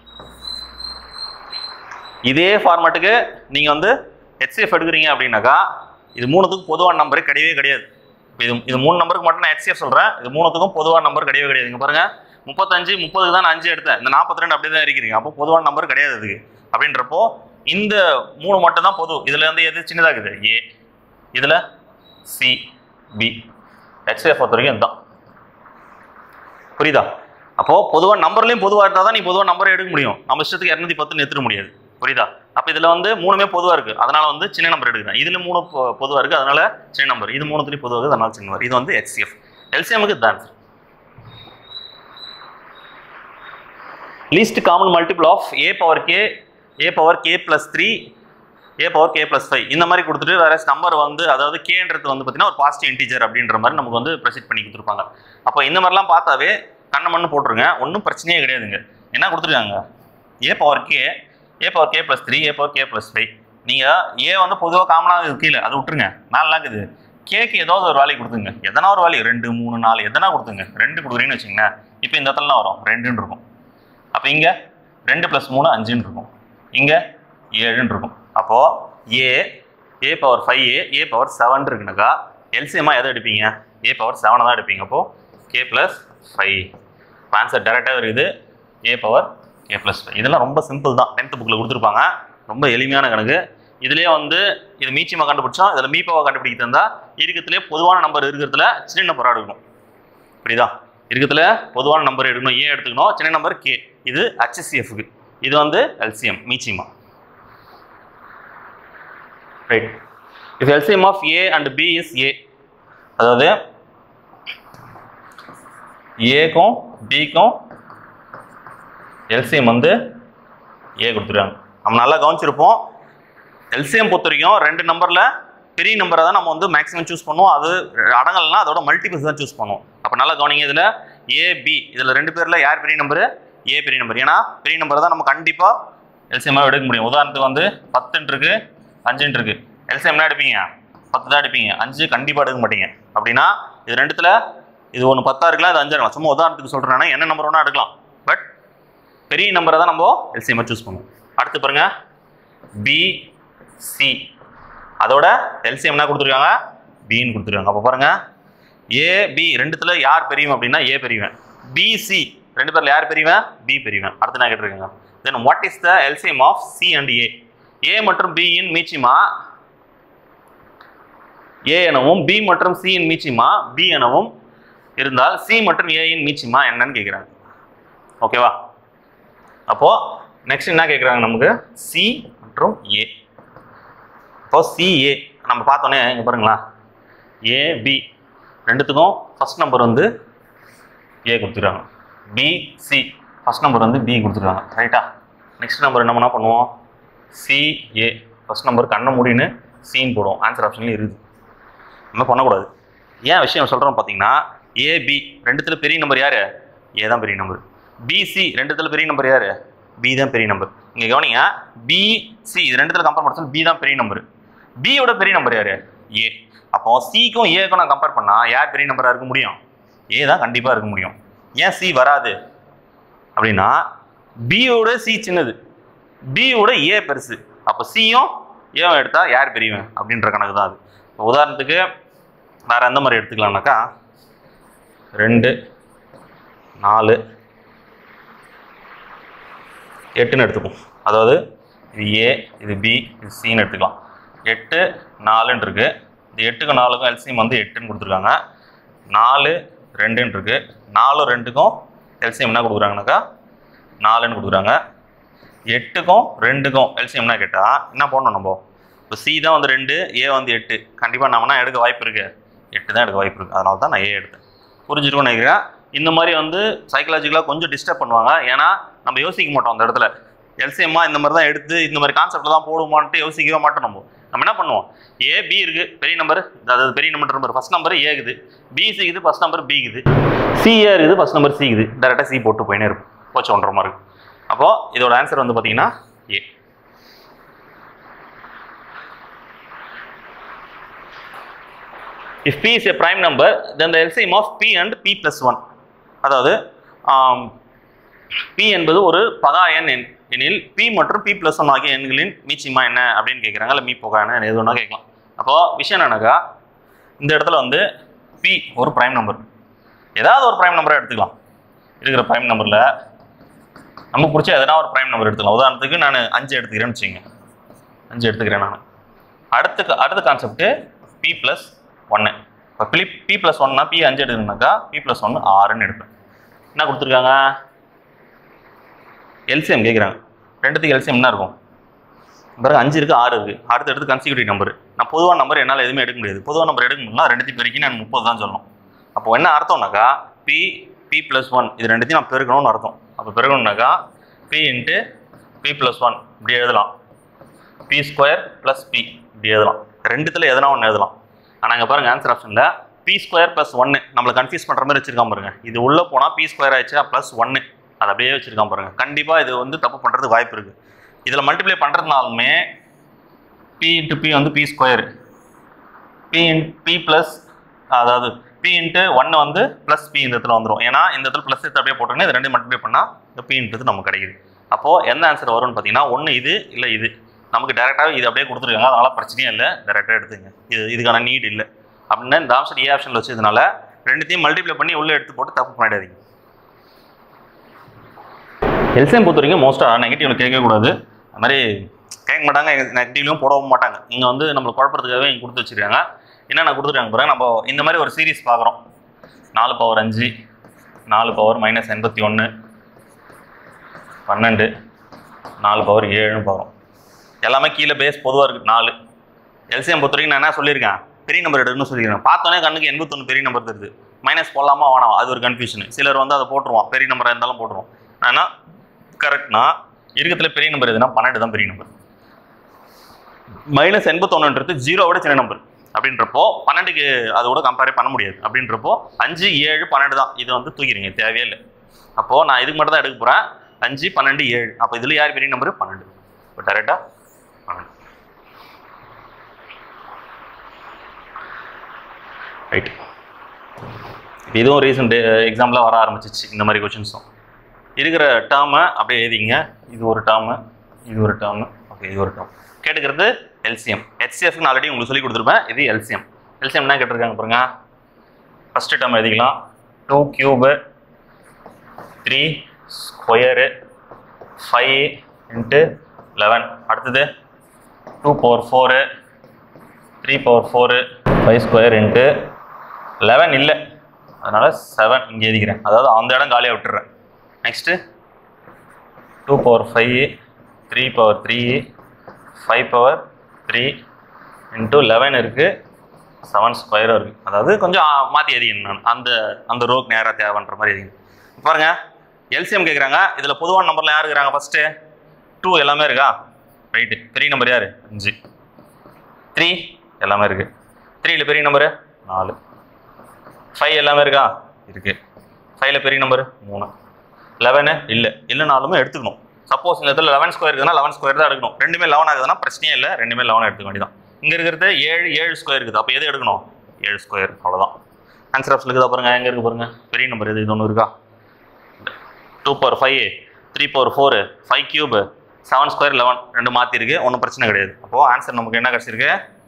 இதே ஃபார்மேட்டுக்கு நீங்கள் வந்து ஹெச்சிஎஃப் எடுக்கிறீங்க அப்படின்னாக்கா இது மூணுத்துக்கும் பொதுவான நம்பரே கிடையவே கிடையாது. இது இது மூணு நம்பருக்கு மட்டும் நான் ஹெச்சிஎஃப் சொல்கிறேன். இது மூணுத்துக்கும் பொதுவான நம்பர் கிடையவே கிடையாது. இங்கே பாருங்கள், முப்பத்தஞ்சு முப்பதுக்கு தான் நான் அஞ்சு எடுத்தேன், இந்த நாற்பத்தி ரெண்டு அப்படியே தான் இருக்கிறீங்க. அப்போ பொதுவான நம்பர் கிடையாது அதுக்கு. அப்படின்றப்போ இந்த மூணு மட்டும் தான் பொது. இதில் வந்து எது சின்னதாக இருக்குது? ஏ. இதில் சி, பி. ஹெச்சிஎஃப் பொறுத்த வரைக்கும் இதுதான். புரியுதா? அப்போது பொதுவாக நம்பர்லேயும் பொதுவாக இருந்தால் தான் நீ பொதுவாக நம்பரை எடுக்க முடியும். நம்ம இஷ்டத்துக்கு இரநூத்தி பத்துன்னு எடுத்துட முடியாது. புரியுதா? அப்போ இதில் வந்து மூணுமே பொதுவாக இருக்குது, அதனால் வந்து சின்ன நம்பர் எடுக்கிறேன். இதில் மூணு பொதுவாக இருக்குது, அதனால் சின்ன நம்பர். இது மூணுத்துலேயும் பொதுவாக இருக்குது, அதனால் சின்ன நம்பர். இது வந்து ஹெச்சிஎஃப். எல்சிஎம்க்கு இதுதான் answer. Least common multiple of A power K, A power K plus three, A power K plus five இந்த மாதிரி கொடுத்துட்டு வேற நம்பர் வந்து, அதாவது கேன்றது வந்து பார்த்தீங்கன்னா ஒரு பாசிட்டிவ் இன்டிஜர் அப்படின்ற மாதிரி நமக்கு வந்து ப்ரெசென்ட் பண்ணி கொடுத்துருப்பாங்க. அப்போ இந்த மாதிரிலாம் பார்த்தாவே கண்ணை மண்ணு போட்டுருங்க, ஒன்றும் பிரச்சனையே கிடையாதுங்க. என்ன கொடுத்துருக்காங்க? A power K, A power K plus three, A power K plus five. நீங்கள் ஏ வந்து பொதுவாக காமனாக கீழே அதை விட்டுருங்க, நாலுலாம் இருக்குது. கேக்கு ஏதாவது ஒரு வேல்யூ கொடுத்துங்க, எதனா ஒரு வேல்யூ, ரெண்டு மூணு நாலு எதனா கொடுத்துங்க. ரெண்டு கொடுக்குறீங்கன்னு வச்சிங்களேன், இப்போ இந்த இடத்துலலாம் வரும் ரெண்டுன்னு இருக்கும். அப்போ இங்கே ரெண்டு ப்ளஸ் மூணு அஞ்சுன்னு இருக்கும், இங்கே ஏழுன்னு இருக்கும். அப்போது A, A power five A, A power seven இருக்குனாக்கா எல்சிஎம்மாக எதை எடுப்பீங்க? ஏ பவர் செவனை தான் எடுப்பீங்க. அப்போது கே ப்ளஸ் ஃபைவ். ஆன்சர் டேரெக்டாக இருக்குது A power K plus five. இதெல்லாம் ரொம்ப சிம்பிள் தான், டென்த்து புக்கில் கொடுத்துருப்பாங்க. ரொம்ப எளிமையான கணக்கு. இதுலேயே வந்து இது மீச்சியமாக கண்டுபிடிச்சோம், இதில் மீப்பாவை கண்டுபிடிக்க தந்தால் இருக்கிறதுலே பொதுவான நம்பர் இருக்கிறதுல சின்ன நம்பராக எடுக்கணும். புரியுதா? இருக்கிறதுல பொதுவான நம்பர் எடுக்கணும், ஏ எடுத்துக்கணும், சின்ன நம்பர் கே. இது ஹெச்சிஎஃப்க்கு, இது வந்து எல்சிஎம் மீச்சியமா. Right. If LCM of A and B is A, அதாவது ஏக்கும் பிக்கும் எல்சிஎம் வந்து ஏ கொடுத்துருக்காங்க. நம்ம நல்லா கவனிச்சிருப்போம். எல்சிஎம் பொறுத்த வரைக்கும் ரெண்டு நம்பரில் பெரிய நம்பரை தான் நம்ம வந்து மேக்ஸிமம் சூஸ் பண்ணுவோம். அது அடங்கல்னா அதோட மல்டிபிள்ஸ் தான் சூஸ் பண்ணுவோம். அப்போ நல்லா கவனிங்க, இதில் ஏபி, இதில் ரெண்டு பேரில் யார் பெரிய நம்பரு? ஏ பெரிய நம்பர். ஏன்னா பெரிய நம்பரை தான் நம்ம கண்டிப்பாக எல்சிஎம்மாக எடுக்க முடியும். உதாரணத்துக்கு வந்து பத்துன்னு இருக்கு, அஞ்சுன்னு இருக்கு. எல்சிஎம் என்ன எடுப்பீங்க? பத்து தான் எடுப்பீங்க, அஞ்சு கண்டிப்பாக எடுக்க மாட்டீங்க. அப்படின்னா இது ரெண்டுத்தில் இது ஒன்று பத்தா இருக்கலாம், இது அஞ்சு இருக்கலாம். சும்மா உதாரணத்துக்கு சொல்கிறேன்னா என்ன நம்பர் வேணால் எடுக்கலாம், பட் பெரிய நம்பரை தான் நம்ம எல்சிஎம்மாக சூஸ் பண்ணுவோம். அடுத்து பாருங்க, பி சி, அதோட எல்சிஎம் என்ன கொடுத்துருக்காங்க? பின்னு கொடுத்துருக்காங்க. அப்போ பாருங்க, ஏ பி ரெண்டுத்துல யார் பெரியவன் அப்படின்னா ஏ பெரியவன். பிசி ரெண்டு பேர்ல யார் பெரியவன்? பி பெரியவன். அடுத்து நான் கேட்டிருக்கேங்க, then what is the LCM of C and A? A மற்றும் பி இன் மீச்சிமா ஏ எனவும் பி மற்றும் சி இன் மீச்சிமா பி எனவும் இருந்தால் சி மற்றும் ஏ இன் மீச்சிமா என்னன்னு கேட்குறாங்க. ஓகேவா? அப்போ நெக்ஸ்ட் என்ன கேட்குறாங்க நமக்கு? சி மற்றும் ஏ. இப்போ சிஏ நம்ம பார்த்தோன்னே இங்கே பாருங்களா, ஏபி ரெண்டுத்துக்கும் ஃபர்ஸ்ட் நம்பர் வந்து ஏ கொடுத்துருக்காங்க. பிசி ஃபர்ஸ்ட் நம்பர் வந்து பி கொடுத்துருக்காங்க. ரைட்டா? நெக்ஸ்ட் நம்பர் என்ன பண்ணால் பண்ணுவோம்? சிஏ ஃபர்ஸ்ட் நம்பர் கண்ணை முடின்னு சின்னு போடுவோம். ஆன்சர் ஆப்ஷன்லேயும் இருக்குது. நம்ம பண்ணக்கூடாது. ஏன் விஷயம் சொல்கிறோம் பார்த்தீங்கன்னா, ஏபி ரெண்டுத்தில் பெரிய நம்பர் யார்? ஏ தான் பெரிய நம்பர். பிசி ரெண்டுத்தில் பெரிய நம்பர் யார்? பி தான் பெரிய நம்பர். இங்கே கவனிங்க, பிசி இது ரெண்டுத்தில் கம்பேர் பண்ண பி தான் பெரிய நம்பர். பியோட பெரிய நம்பர் யார்? ஏ. அப்போ சிக்கும் ஏக்கும் நான் கம்பேர் பண்ணால் யார் பெரிய நம்பராக இருக்க முடியும்? ஏ தான் கண்டிப்பாக இருக்க முடியும். ஏன் சி வராது அப்படின்னா, பியோட சி சின்னது, பியோட ஏ பெருசு. அப்போ சியும் ஏவும் எடுத்தால் யார் பெரியவன் அப்படின்ற கணக்கு தான் அது. உதாரணத்துக்கு வேறு எந்த மாதிரி எடுத்துக்கலாம்னாக்கா, ரெண்டு நாலு எட்டுன்னு எடுத்துப்போம். அதாவது இது ஏ, இது பி, இது சின்னு எடுத்துக்கலாம். எட்டு நாலுன்னு இருக்குது. இந்த எட்டுக்கும் நாலுக்கும் எல்சிஎம் வந்து எட்டுன்னு கொடுத்துருக்காங்க. நாலு ரெண்டுன்னு இருக்குது. நாலு ரெண்டுக்கும் எல்சிஎம் என்ன கொடுக்குறாங்கனாக்கா நாலுன்னு கொடுக்குறாங்க. எட்டுக்கும் ரெண்டுக்கும் எல்சிஎம் என்ன கேட்டால் என்ன போடணும் நம்ம? இப்போ சி தான் வந்து ரெண்டு, ஏ வந்து எட்டு. கண்டிப்பாக நம்மனா எடுக்க வாய்ப்பு இருக்குது, எட்டு தான் எடுக்க வாய்ப்பு இருக்குது. அதனால தான் நான் ஏ எடுத்தேன். புரிஞ்சுருக்கோன்னு நினைக்கிறேன். இந்த மாதிரி வந்து சைக்கலாஜிக்கலாக கொஞ்சம் டிஸ்டர்ப் பண்ணுவாங்க. ஏன்னா நம்ம யோசிக்க மாட்டோம் அந்த இடத்துல. எல்சிஎம்மா இந்த மாதிரி தான் எடுத்து இந்த மாதிரி கான்செப்டில் தான் போடுமான்ட்டு யோசிக்கவே மாட்டோம். நம்ம நம்ம என்ன பண்ணுவோம்? ஏ பி இருக்குது பெரிய நம்பர், அதாவது பெரிய number number first number A இருக்குது, பிசி இருக்குது ஃபஸ்ட் நம்பர் பி இருக்குது, சிஏ இருக்குது ஃபஸ்ட் நம்பர் சி இருக்குது. டேரெக்டாக சி போட்டு போயினே இருக்கும், போச்சு ஒன்றரை மார்க். அப்போது இதோட ஆன்சர் வந்து பார்த்தீங்கன்னா ஏ. If P is a prime number, then the L C M of P and P plus one. அதாவது P என்பது ஒரு பகா எண் எனில் P மற்றும் P plus one ஆகிய எண்களின் மீச்சிமா என்ன அப்படின்னு கேட்குறாங்க. இல்லை மீ பகா என்ன எது ஒன்றா கேட்கலாம். அப்போ விஷயம் என்னன்னாக்கா இந்த இடத்துல வந்து P ஒரு பிரைம் நம்பர், ஏதாவது ஒரு பிரைம் நம்பரை எடுத்துக்கலாம். இருக்கிற பிரைம் நம்பரில் நமக்கு பிடிச்ச எதனா ஒரு பிரைம் நம்பர் எடுத்துக்கலாம். உதாரணத்துக்கு நான் அஞ்சு எடுத்துக்கிறேன்னு வச்சுங்க, அஞ்சு எடுத்துக்கிறேன் நான். அடுத்த அடுத்த கான்செப்ட்டு P ப்ளஸ் ஒன்று. இப்போ பி பி ப்ளஸ் ஒன்னா பி அஞ்சு எடுக்கணுனாக்கா பி ப்ளஸ் ஒன்று ஆறுன்னு எடுப்பேன். என்ன கொடுத்துருக்காங்க? எல்சிஎம் கேட்குறாங்க. ரெண்டுத்துக்கு எல்சிஎம் என்ன இருக்கும்? பிறகு அஞ்சு இருக்குது, ஆறு இருக்குது. அடுத்து எடுத்து கன்சிக்யூட்டிவ் நம்பர். நான் பொதுவான நம்பர் என்னால் எதுவுமே எடுக்க முடியாது. பொதுவான நம்பர் எடுக்க முடியும்னா ரெண்டுத்தையும் பெருக்கி நான் முப்பது தான் சொல்லணும். அப்போ என்ன அர்த்தம்னாக்கா பி பி ப்ளஸ் ஒன் இது ரெண்டுத்தையும் நான் பெருக்கணும்னு அர்த்தம். அப்போ பெருக்கணும்னாக்கா P into P plus one இப்படி எழுதலாம். பி ஸ்கொயர் ப்ளஸ் பி இப்படி எழுதலாம். ரெண்டுத்தில் எதனா ஒன்று எழுதலாம். ஆனால் இங்கே பாருங்கள் ஆன்சர் ஆப்ஷனில் பி ஸ்கொயர் ப்ளஸ் ஒன்று நம்மளை கன்ஃபியூஸ் பண்ணுற மாதிரி வச்சிருக்கான் பாருங்க. இது உள்ளே போனால் பி ஸ்கொயர் ஆயிடுச்சா ப்ளஸ் ஒன்று அதை அப்படியே வச்சிருக்கான் பாருங்க. கண்டிப்பாக இது வந்து தப்பு பண்ணுறது வாய்ப்பு இருக்குது. இதில் மல்டிப்ளை பண்ணுறதுனாலுமே பி இன்ட்டு பி வந்து P square, P in P plus அதாவது பி இன்ட்டு ஒன்று வந்து ப்ளஸ் பி இந்த இடத்துல வந்துடும். ஏன்னா இந்த இடத்துல ப்ளஸ் எடுத்து அப்படியே போட்டோன்னே இது ரெண்டு மல்டிப்ளை பண்ணால் இந்த பி இன்ட்டு நமக்கு கிடைக்குது. அப்போது எந்த ஆன்சர் வரும்னு பார்த்தீங்கன்னா ஒன்று இது இல்லை இது. நமக்கு டேரெக்டாகவே இது அப்படியே கொடுத்துருக்காங்க, அதனால் பிரச்சனையே இல்லை, டேரெக்டாக எடுத்துங்க. இது இதுக்கான நீட் இல்லை அப்படின்னா இந்த ஆப்ஷன் ஏ ஆப்ஷனில் வச்சதுனால ரெண்டுத்தையும் மல்டிப்ளை பண்ணி உள்ளே எடுத்து போட்டு தப்பு பண்ணிடாதீங்க. எல்சிஎம் பொறுத்த வரைக்கும் மோஸ்ட்டாக நெகட்டிவ்ல கேட்கக்கூடாது. அது மாதிரி கேட்க மாட்டாங்க, நெகட்டிவ்லையும் போடவும் மாட்டாங்க. இங்கே வந்து நம்மளை குழப்பறதுக்காகவே இங்கே கொடுத்து வச்சுருக்காங்க. என்னென்ன கொடுத்துருக்காங்க பாருங்க. நம்ம இந்த மாதிரி ஒரு சீரீஸ் பார்க்குறோம். நாலு பவர் அஞ்சு, நாலு பவர் மைனஸ் எண்பத்தி ஒன்று, பன்னெண்டு, நாலு பவர் ஏழுன்னு பார்க்குறோம். எல்லாமே கீழே பேஸ் பொதுவாக இருக்குது நாலு. எல்சிஎம் பொறுத்த வரைக்கும் நான் என்ன சொல்லியிருக்கேன், பெரிய நம்பர் எடுக்கணும்னு சொல்லியிருக்கேன். பார்த்தோன்னே கண்ணுக்கு எண்பத்தொன்று பெரிய நம்பர் தருது. மைனஸ் போடலாமா வேணாம் அது ஒரு கன்ஃபியூஷன். சிலர் வந்து அதை போட்டுருவான், பெரிய நம்பராக இருந்தாலும் போட்டுருவோம். ஆனால் கரெக்ட்னா இருக்கிறதுல பெரிய நம்பர் எதுனா பன்னெண்டு தான் பெரிய நம்பர். மைனஸ் எண்பத்தொன்னுன்றது ஜீரோவோட சின்ன நம்பர் அப்படின்றப்போ பன்னெண்டுக்கு அதோட கம்பேரே பண்ண முடியாது. அப்படின்றப்போ அஞ்சு ஏழு பன்னெண்டு தான். இது வந்து தூக்கிடுங்க, தேவையே இல்லை. அப்போது நான் இதுக்கு மட்டும் தான் எடுக்க போகிறேன். அஞ்சு பன்னெண்டு ஏழு. அப்போ இதில் யார் பெரிய நம்பர்? பன்னெண்டு. இப்போ டேரெக்டாக பன்னெண்டு. ரைட். இதுவும் ரீசெண்ட் எக்ஸாம்பிளாக வர ஆரம்பிச்சிச்சு இந்த மாதிரி கொஷின்ஸும். இருக்கிற டேர்மை அப்படியே எழுதிங்க. இது ஒரு டேர்மு, இது ஒரு டேர்மு, ஓகே இது ஒரு டேர்ம். கேட்டுக்கிறது எல்சிஎம். ஹெச்சிஎஃப்னு ஆல்ரெடி உங்களுக்கு சொல்லி கொடுத்துருப்பேன். இது எல்சிஎம். எல்சிஎம் என்ன கேட்டிருக்காங்க பாருங்க. ஃபஸ்ட்டு டேர்ம் எழுதிக்கலாம். Two cube three square five into eleven. அடுத்தது two power four three power four five square into eleven இல்லை, அதனால் செவன் இங்கே எழுதிக்கிறேன். அதாவது அந்த இடம் காலியாக விட்டுறேன். Next two power five three power three five power three into eleven இருக்குது, செவன் ஸ்கொயரும் இருக்குது. அதாவது கொஞ்சம் மாற்றி எழுதிக்கணும். நான் அந்த அந்த ரோக்கு நேராக தேவைன்ற மாதிரி எழுதிக்கணும். பாருங்கள் எல்சிஎம் கேட்குறாங்க. இதில் பொதுவான நம்பரில் யார் இருக்கிறாங்க? ஃபஸ்ட்டு டூ எல்லாமே இருக்கா? ரைட்டு. பெரிய நம்பர் யார்? அஞ்சு. த்ரீ எல்லாமே இருக்குது. த்ரீயில் பெரிய நம்பரு நாலு. ஃபைவ் எல்லாமே இருக்கா? இருக்குது. ஃபைவ்ல பெரிய நம்பரு மூணு. லெவனு இல்லை, இல்லைனாலுமே எடுத்துக்கணும். சப்போஸ் இந்த இடத்துல லெவன் ஸ்கொயர் இருக்குதுன்னா லெவன் ஸ்கொயர் தான் எடுக்கணும். ரெண்டுமே லெவன் ஆகுதுன்னா பிரச்சனையே இல்லை, ரெண்டுமே லெவன் எடுத்துக்க வேண்டியதான். இங்கே இருக்கிறது ஏழு ஏழு ஸ்கொயர் இருக்குது. அப்போ எது எடுக்கணும்? ஏழு ஸ்கொயர். அவ்வளோதான். ஆன்சர் ஆப்ஷன் இருக்குதா பாருங்கள். எங்கே இருக்குது பாருங்கள். பெரிய நம்பர் எது? இது ஒன்று இருக்கா? Two power five three power four five cube seven square eleven ரெண்டு மாற்றிருக்கு. ஒன்றும் பிரச்சனை கிடையாது. அப்போது ஆன்சர் நமக்கு என்ன கிடச்சிருக்கு?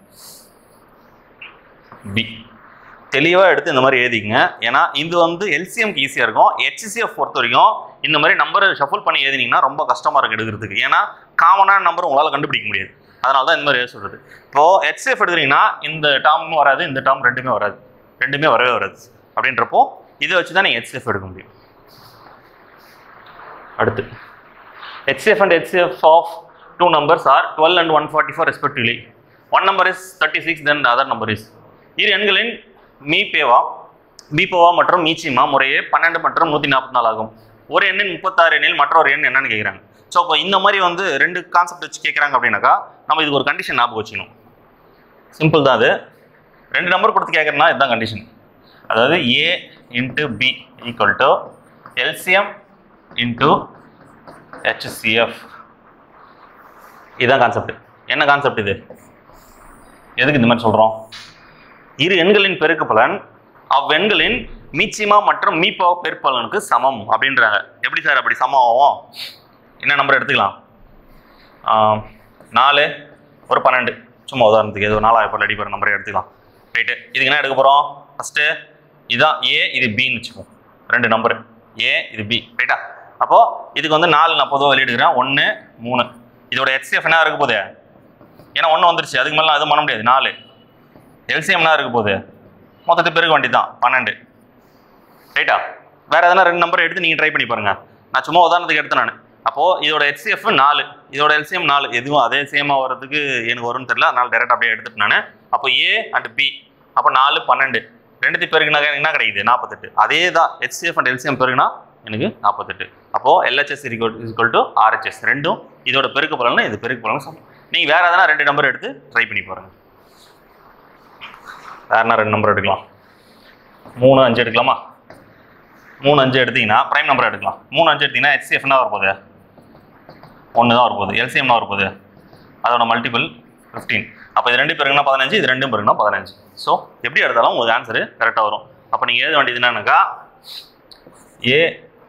பி. தெளிவாக எடுத்து இந்த மாதிரி எழுதிங்க. ஏன்னா இது வந்து எல்சிஎம்க்கு ஈஸியாக இருக்கும். ஹெச்சிஎஃப் பொறுத்த வரைக்கும் இந்த மாதிரி நம்பரை ஷஃபுல் பண்ணி எழுதினீங்கன்னா ரொம்ப கஷ்டமாக இருக்குது எடுக்கிறதுக்கு. ஏன்னா காமனான நம்பர் உங்களால் கண்டுபிடிக்க முடியாது. அதனால தான் இந்த மாதிரி எழுத சொல்கிறது. இப்போது ஹெச்சிஎஃப் எடுத்துட்டிங்கன்னா இந்த டேர்மும் வராது, இந்த டேர்ம் ரெண்டுமே வராது, ரெண்டுமே வரவே வராது. அப்படின்றப்போ இதை வச்சு தான் நீங்கள் ஹெச்சிஎஃப் எடுக்க முடியும். அடுத்து HCF and HCF of two numbers are twelve and one forty four respectively. One number is thirty six, then other number is. இரு எண்களின் மீபேவா பிபோவா மற்றும் மீச்சிமா முறையே பன்னெண்டு மற்றும் நூற்றி நாற்பத்தி நாலு ஆகும். ஒரு எண்ணின் முப்பத்தாறு எண்ணில் மற்றொரு எண் என்னன்னு கேட்குறாங்க. ஸோ இப்போ இந்த மாதிரி வந்து ரெண்டு கான்செப்ட் வச்சு கேட்குறாங்க அப்படின்னாக்கா நம்ம இதுக்கு ஒரு கண்டிஷன் ஞாபகம் வச்சுக்கணும். சிம்பிள் தான் அது. ரெண்டு நம்பர் கொடுத்து கேட்குறேன்னா இதுதான் கண்டிஷன். அதாவது A into B equal to LCM into HCF. இதுதான் கான்செப்ட். என்ன கான்செப்ட் இது? எதுக்கு இந்த மாதிரி சொல்கிறோம்? இரு எண்களின் பெருக்குப்பலன் அவ்வெண்களின் மீச்சிமா மற்றும் மீப்பா பெருப்பலனுக்கு சமம் அப்படின்றாங்க. எப்படி சார் அப்படி சமம் ஆகும்? என்ன நம்பர் எடுத்துக்கலாம்? நாலு ஒரு பன்னெண்டு, சும்மா உதாரணத்துக்கு ஏதோ நாலாயிரம் அடிப்படை நம்பரே எடுத்துக்கலாம். ரைட்டு, இதுக்கு என்ன எடுக்க போகிறோம்? ஃபஸ்ட்டு இதுதான் ஏ, இது பின்னு வச்சுப்போம். ரெண்டு நம்பரு ஏ, இது பி. ரைட்டா? அப்போது இதுக்கு வந்து நாலு நான் பொதுவாக வெளியிடுக்கிறேன். ஒன்று மூணு. இதோட எக்ஸ்எஃப் என்ன இருக்க போகுது? ஏன்னா ஒன்று வந்துருச்சு, அதுக்கு மேலே எதுவும் பண்ண முடியாது. நாலு எல்சிஎம் என்ன இருக்க போகுது? மொத்தத்தை பெருக்க வேண்டியது தான் பன்னெண்டு. ரைட்டா? வேறு எதனா ரெண்டு நம்பர் எடுத்து நீங்கள் ட்ரை பண்ணி பாருங்கள். நான் சும்மா உதாரணத்துக்கு எடுத்தேன் நான். அப்போது இதோட எச்சிஎஃப் நாலு, இதோட எல்சிஎம் நாலு. எதுவும் அதே சேமாக வர்றதுக்கு எனக்கு வரும்னு தெரியல, அதனால் டேரெக்டாக அப்படியே எடுத்துட்டு நான். அப்போ ஏ அண்ட் பி, அப்போ நாலு பன்னெண்டு, ரெண்டுத்தையும் பெருக்குனா என்ன கிடைக்குது? நாற்பத்தெட்டு. அதே தான் எச்சிஎஃப் அண்ட் எல்சிஎம் பெருக்குனா எனக்கு நாற்பத்தெட்டு. அப்போது எல்ஹெச்எஸ் ஈக்குவல் டு ஆர்ஹெச்எஸ், ரெண்டும் இதோட பெருக்கு பலன்னா இது பெருக்கு பலன் சமம். நீங்கள் வேறு எதனா ரெண்டு நம்பர் எடுத்து ட்ரை பண்ணி பாருங்கள். வேறுனா ரெண்டு நம்பர் எடுக்கலாம். மூணு அஞ்சு எடுக்கலாமா? மூணு அஞ்சு எடுத்திங்கன்னா ப்ரைம் நம்பர் எடுக்கலாம். மூணு அஞ்சு எடுத்திங்கன்னா ஹெச்சிஎஃப் என்ன வரப்போகுது? ஒன்று தான் வரப்போகுது. எல்சிஎம் என்ன வரப்போகுது? அதோட மல்டிபிள் ஃபிஃப்டீன். அப்போ இது ரெண்டு பேருக்குன்னா பதினஞ்சு, இது ரெண்டும் பேருக்குன்னா பதினஞ்சு. ஸோ எப்படி எடுத்தாலும் உங்களுக்கு ஆன்சரு கரெக்டாக வரும். அப்போ நீங்கள் எழுத வேண்டியது என்னன்னாக்கா A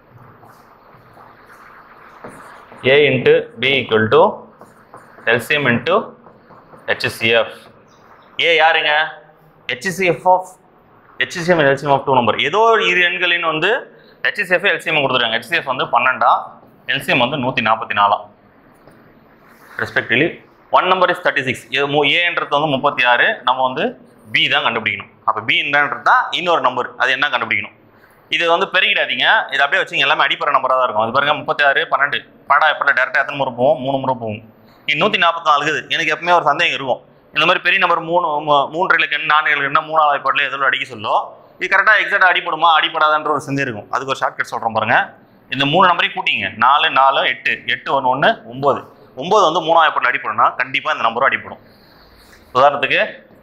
A into B equal to LCM into HCF. A யாருங்க? HCF of HCF LCM of two number. ஏதோ இரு எண்களின் வந்து ஹெச்சிஎஃப் எல்சிஎம் கொடுத்துருக்காங்க. ஹெச்சிஎஃப் வந்து பன்னெண்டா, எல்சிஎம் வந்து நூற்றி நாற்பத்தி நாலாம் respectively. One number is thirty six. ஏன்றது வந்து முப்பத்தி ஆறு. நம்ம வந்து பி தான் கண்டுபிடிக்கணும். அப்போ பி என்னன்றது தான் இன்னொரு நம்பர், அது என்ன கண்டுபிடிக்கணும். இது வந்து பெருகிடாதீங்க, இது அப்படியே வச்சுங்க. எல்லாமே அடிப்படை நம்பராக தான் இருக்கும். அது பாருங்க முப்பத்தி ஆறு பன்னெண்டு படா எப்போ டேரெக்டாக எத்தனை முறை போவோம்? மூணு முறை போகும். இது நூற்றி நாற்பத்தி நாலுக்குது. எனக்கு எப்பவுமே ஒரு சந்தேகம் இருக்கும். இந்த மாதிரி பெரிய நம்பர் மூணு மூன்று இலக்கு நான்கு இலக்குன்னா மூணாவது பாட்டில் எதில் அடிக்க சொல்லும். இது கரெக்டாக எக்ஸாக்டாக அடிப்படுமா அடிப்படாதான்ற ஒரு சந்தேகம் இருக்கும். அதுக்கு ஒரு ஷார்ட்கட் சொல்கிறேன் பாருங்க. இந்த மூணு நம்பரையும் கூட்டிங்க. நாலு நாலு எட்டு, எட்டு ஒன்று ஒன்று ஒம்பது. ஒம்பது வந்து மூணாவது பாட்டில் அடிப்படும்னா கண்டிப்பாக இந்த நம்பரும் அடிப்படும். உதாரணத்துக்கு